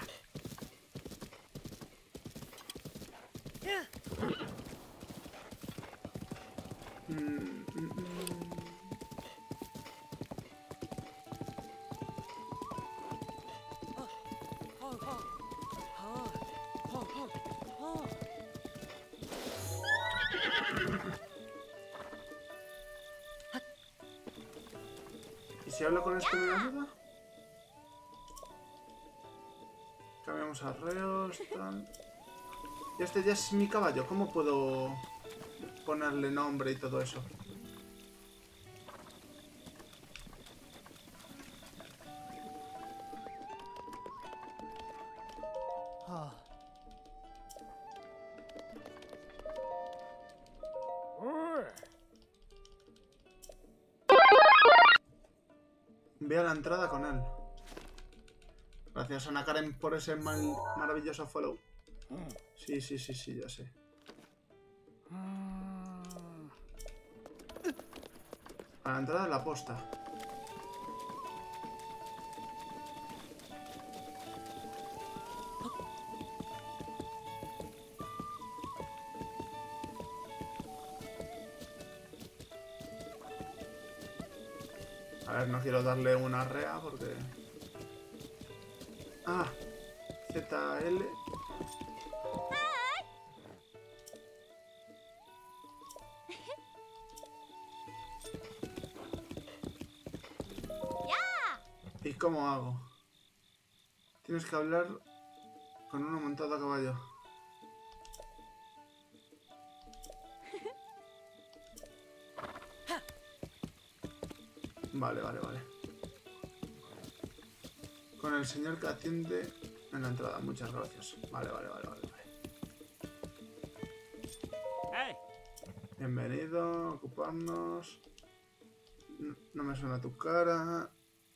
Speaker 1: Mm, mm, mm. ¿Y si hablo con este me ayuda? Cambiamos arreos, tal. Y este ya es mi caballo. ¿Cómo puedo ponerle nombre y todo eso? Ve a la entrada con él. Gracias, Ana Karen, por ese mal, maravilloso follow. Sí, sí, sí, sí, ya sé. A la entrada de la posta. A ver, no quiero darle una rea porque... Ah, Z L. ¿Y cómo hago? Tienes que hablar con uno montado a caballo. Vale, vale, vale. Con el señor que atiende en la entrada. Muchas gracias. Vale, vale, vale, vale. vale. Bienvenido, ocuparnos. No, no me suena tu cara.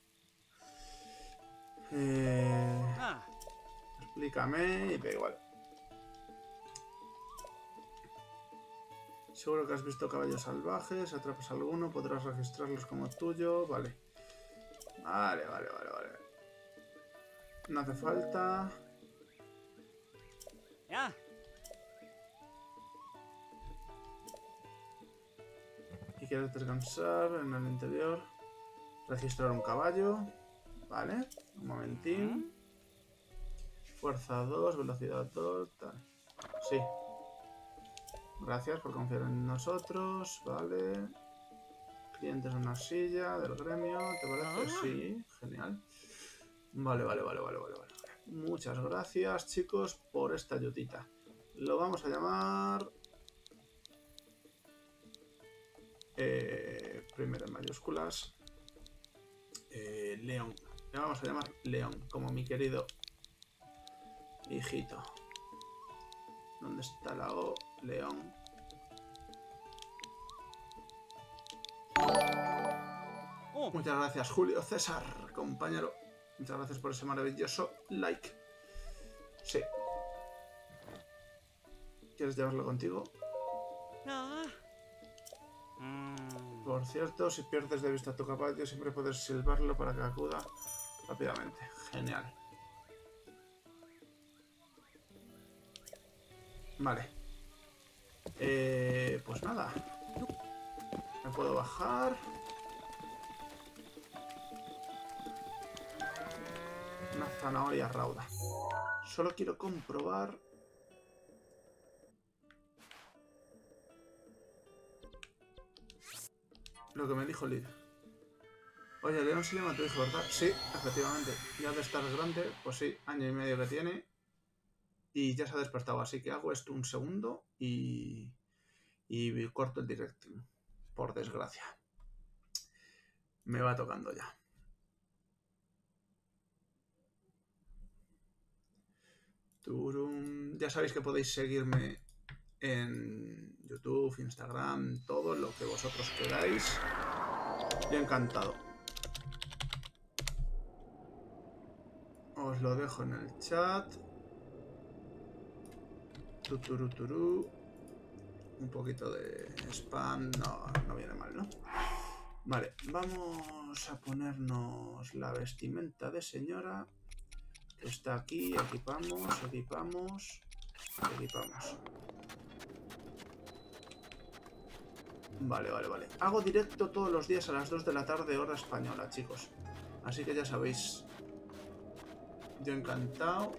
Speaker 1: Eh,
Speaker 2: Ah.
Speaker 1: Explícame y da igual. Seguro que has visto caballos salvajes. Si atrapas alguno, podrás registrarlos como tuyo. Vale. Vale, vale, vale, vale. No hace falta.
Speaker 2: Ya.
Speaker 1: Y quieres descansar en el interior. Registrar un caballo. Vale. Un momentín. Fuerza dos, velocidad dos, tal. Sí. Gracias por confiar en nosotros. Vale. Clientes en una silla del gremio. ¿Te parece? Sí. Genial. Vale, vale, vale, vale, vale, vale. Muchas gracias, chicos, por esta ayudita. Lo vamos a llamar... Eh, primero en mayúsculas. Eh, León. Le vamos a llamar León, como mi querido hijito. ¿Dónde está la O? León.
Speaker 2: Oh.
Speaker 1: Muchas gracias, Julio César, compañero. Muchas gracias por ese maravilloso like. Sí. ¿Quieres llevarlo contigo?
Speaker 2: Ah. Mm.
Speaker 1: Por Por cierto, si pierdes de vista a tu caballo, siempre puedes silbarlo para que acuda rápidamente. Genial. Vale. Eh, pues nada. Me puedo bajar. Una zanahoria rauda. Solo quiero comprobar... lo que me dijo Lid. Oye, León se llama tu hijo, ¿verdad? Sí, efectivamente. Ya de estar grande, pues sí, año y medio que tiene. Y ya se ha despertado, así que hago esto un segundo y... y corto el directo. Por desgracia. Me va tocando ya. Turum. Ya sabéis que podéis seguirme en YouTube, Instagram, todo lo que vosotros queráis. Yo encantado. Os lo dejo en el chat. Tuturu, turu. Un poquito de spam. No, no viene mal, ¿no? Vale, vamos a ponernos la vestimenta de señora. Que está aquí. Equipamos, equipamos, equipamos. Vale, vale, vale. Hago directo todos los días a las dos de la tarde, hora española, chicos. Así que ya sabéis. Yo encantado.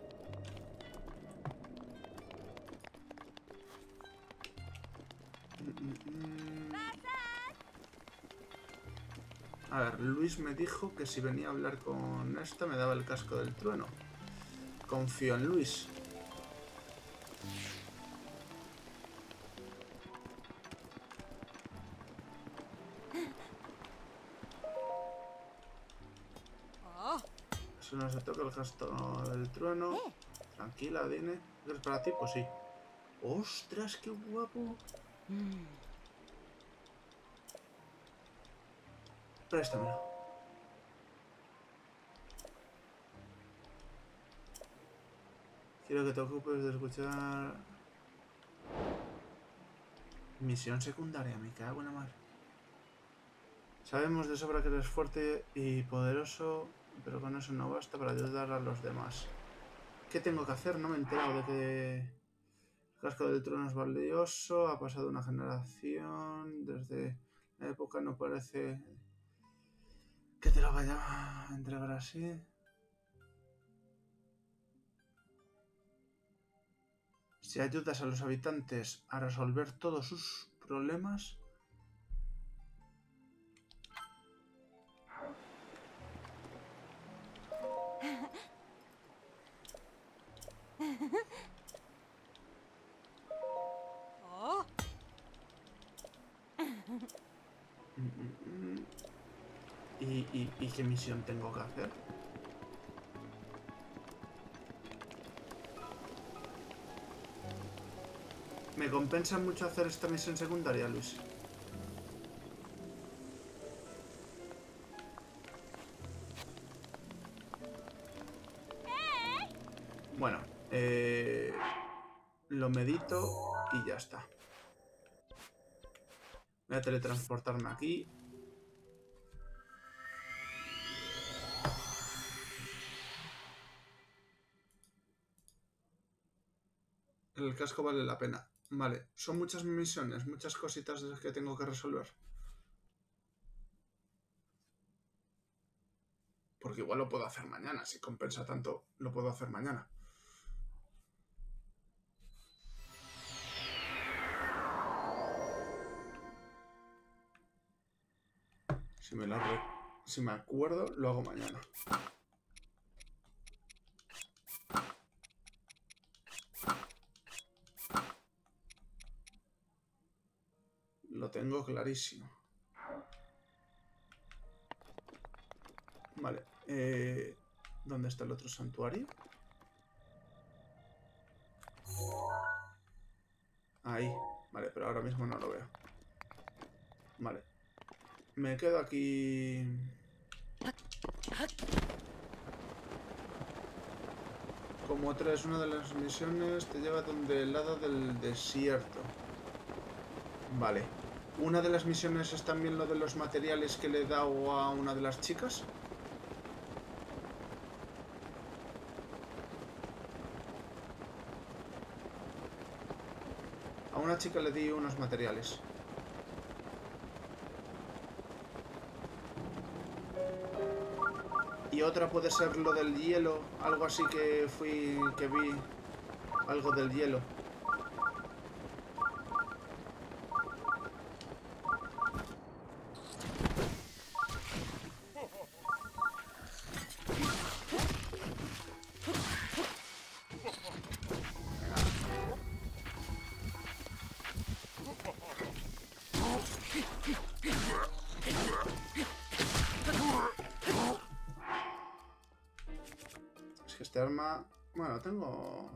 Speaker 1: A ver, Luis me dijo que si venía a hablar con esta me daba el casco del trueno. Confío en Luis. Si no se toca el casco del trueno. Tranquila, Dine. ¿Es para ti? Pues sí. ¡Ostras, qué guapo! Préstamelo. Quiero que te ocupes de escuchar... Misión secundaria, me cago en la mar. Sabemos de sobra que eres fuerte y poderoso, pero con eso no basta para ayudar a los demás. ¿Qué tengo que hacer? No me he enterado de que... El casco del trono es valioso, ha pasado una generación, desde la época no parece... que te lo vaya a entregar así. Si ayudas a los habitantes a resolver todos sus problemas... ¿Y, y, ¿Y qué misión tengo que hacer? ¿Me compensa mucho hacer esta misión secundaria, Luis? Bueno, eh, lo medito y ya está. Voy a teletransportarme aquí. El casco vale la pena. Vale, son muchas misiones, muchas cositas de las que tengo que resolver. Porque igual lo puedo hacer mañana. Si compensa tanto, lo puedo hacer mañana. Si me, la re... si me acuerdo, lo hago mañana. Lo tengo clarísimo. Vale. Eh, ¿Dónde está el otro santuario? Ahí. Vale, pero ahora mismo no lo veo. Vale. Me quedo aquí... Como traes una de las misiones, te lleva donde el lado del desierto. Vale. Una de las misiones es también lo de los materiales que le he dado a una de las chicas. A una chica le di unos materiales. Y otra puede ser lo del hielo, algo así que fui, que vi, algo del hielo. Es que este arma... Bueno, tengo...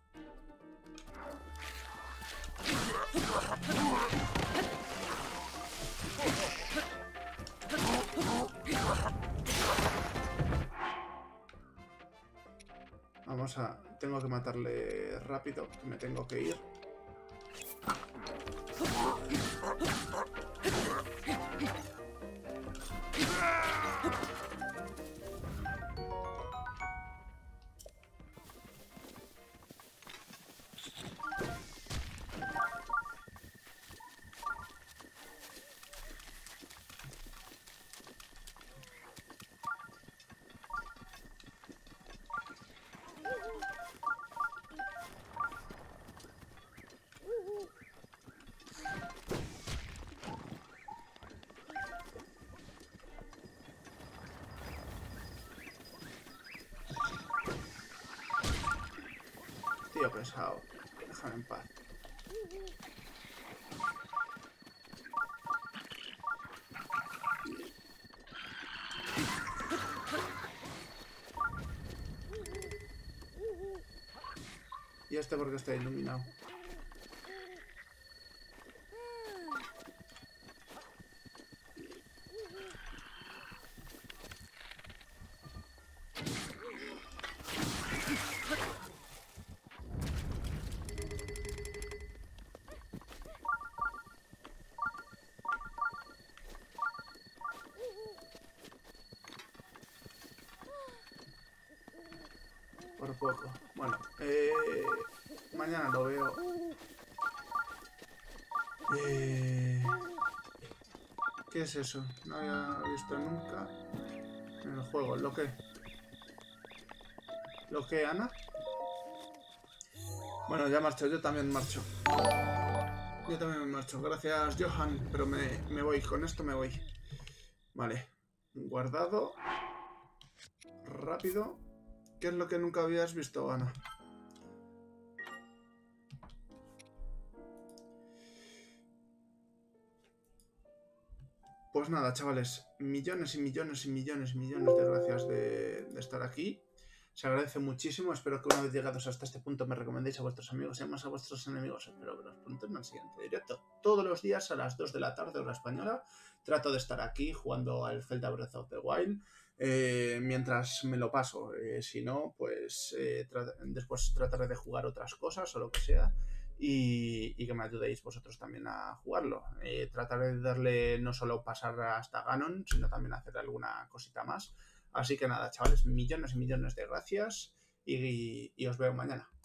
Speaker 1: Vamos a... Tengo que matarle rápido, que me tengo que ir. Tío pesado, déjame en paz. Y este porque está iluminado. Por poco. Bueno, eh, mañana lo veo. Eh, ¿Qué es eso? No había visto nunca en el juego. ¿Lo que? ¿Lo que, Ana? Bueno, ya marcho. Yo también marcho. Yo también me marcho. Gracias, Johan. Pero me, me voy. Con esto me voy. Vale. Guardado. Rápido. ¿Qué es lo que nunca habías visto, Ana? Pues nada, chavales. Millones y millones y millones y millones de gracias de, de estar aquí. Se agradece muchísimo. Espero que una vez llegados hasta este punto me recomendéis a vuestros amigos y además a vuestros enemigos. Espero veros pronto en el siguiente directo. Todos los días a las dos de la tarde, hora española. Trato de estar aquí jugando al Zelda Breath of the Wild. Eh, mientras me lo paso. Eh, si no, pues eh, tra después trataré de jugar otras cosas o lo que sea. Y, y que me ayudéis vosotros también a jugarlo. Eh, trataré de darle no solo pasar hasta Ganon, sino también hacer alguna cosita más. Así que nada, chavales, millones y millones de gracias y, y os veo mañana.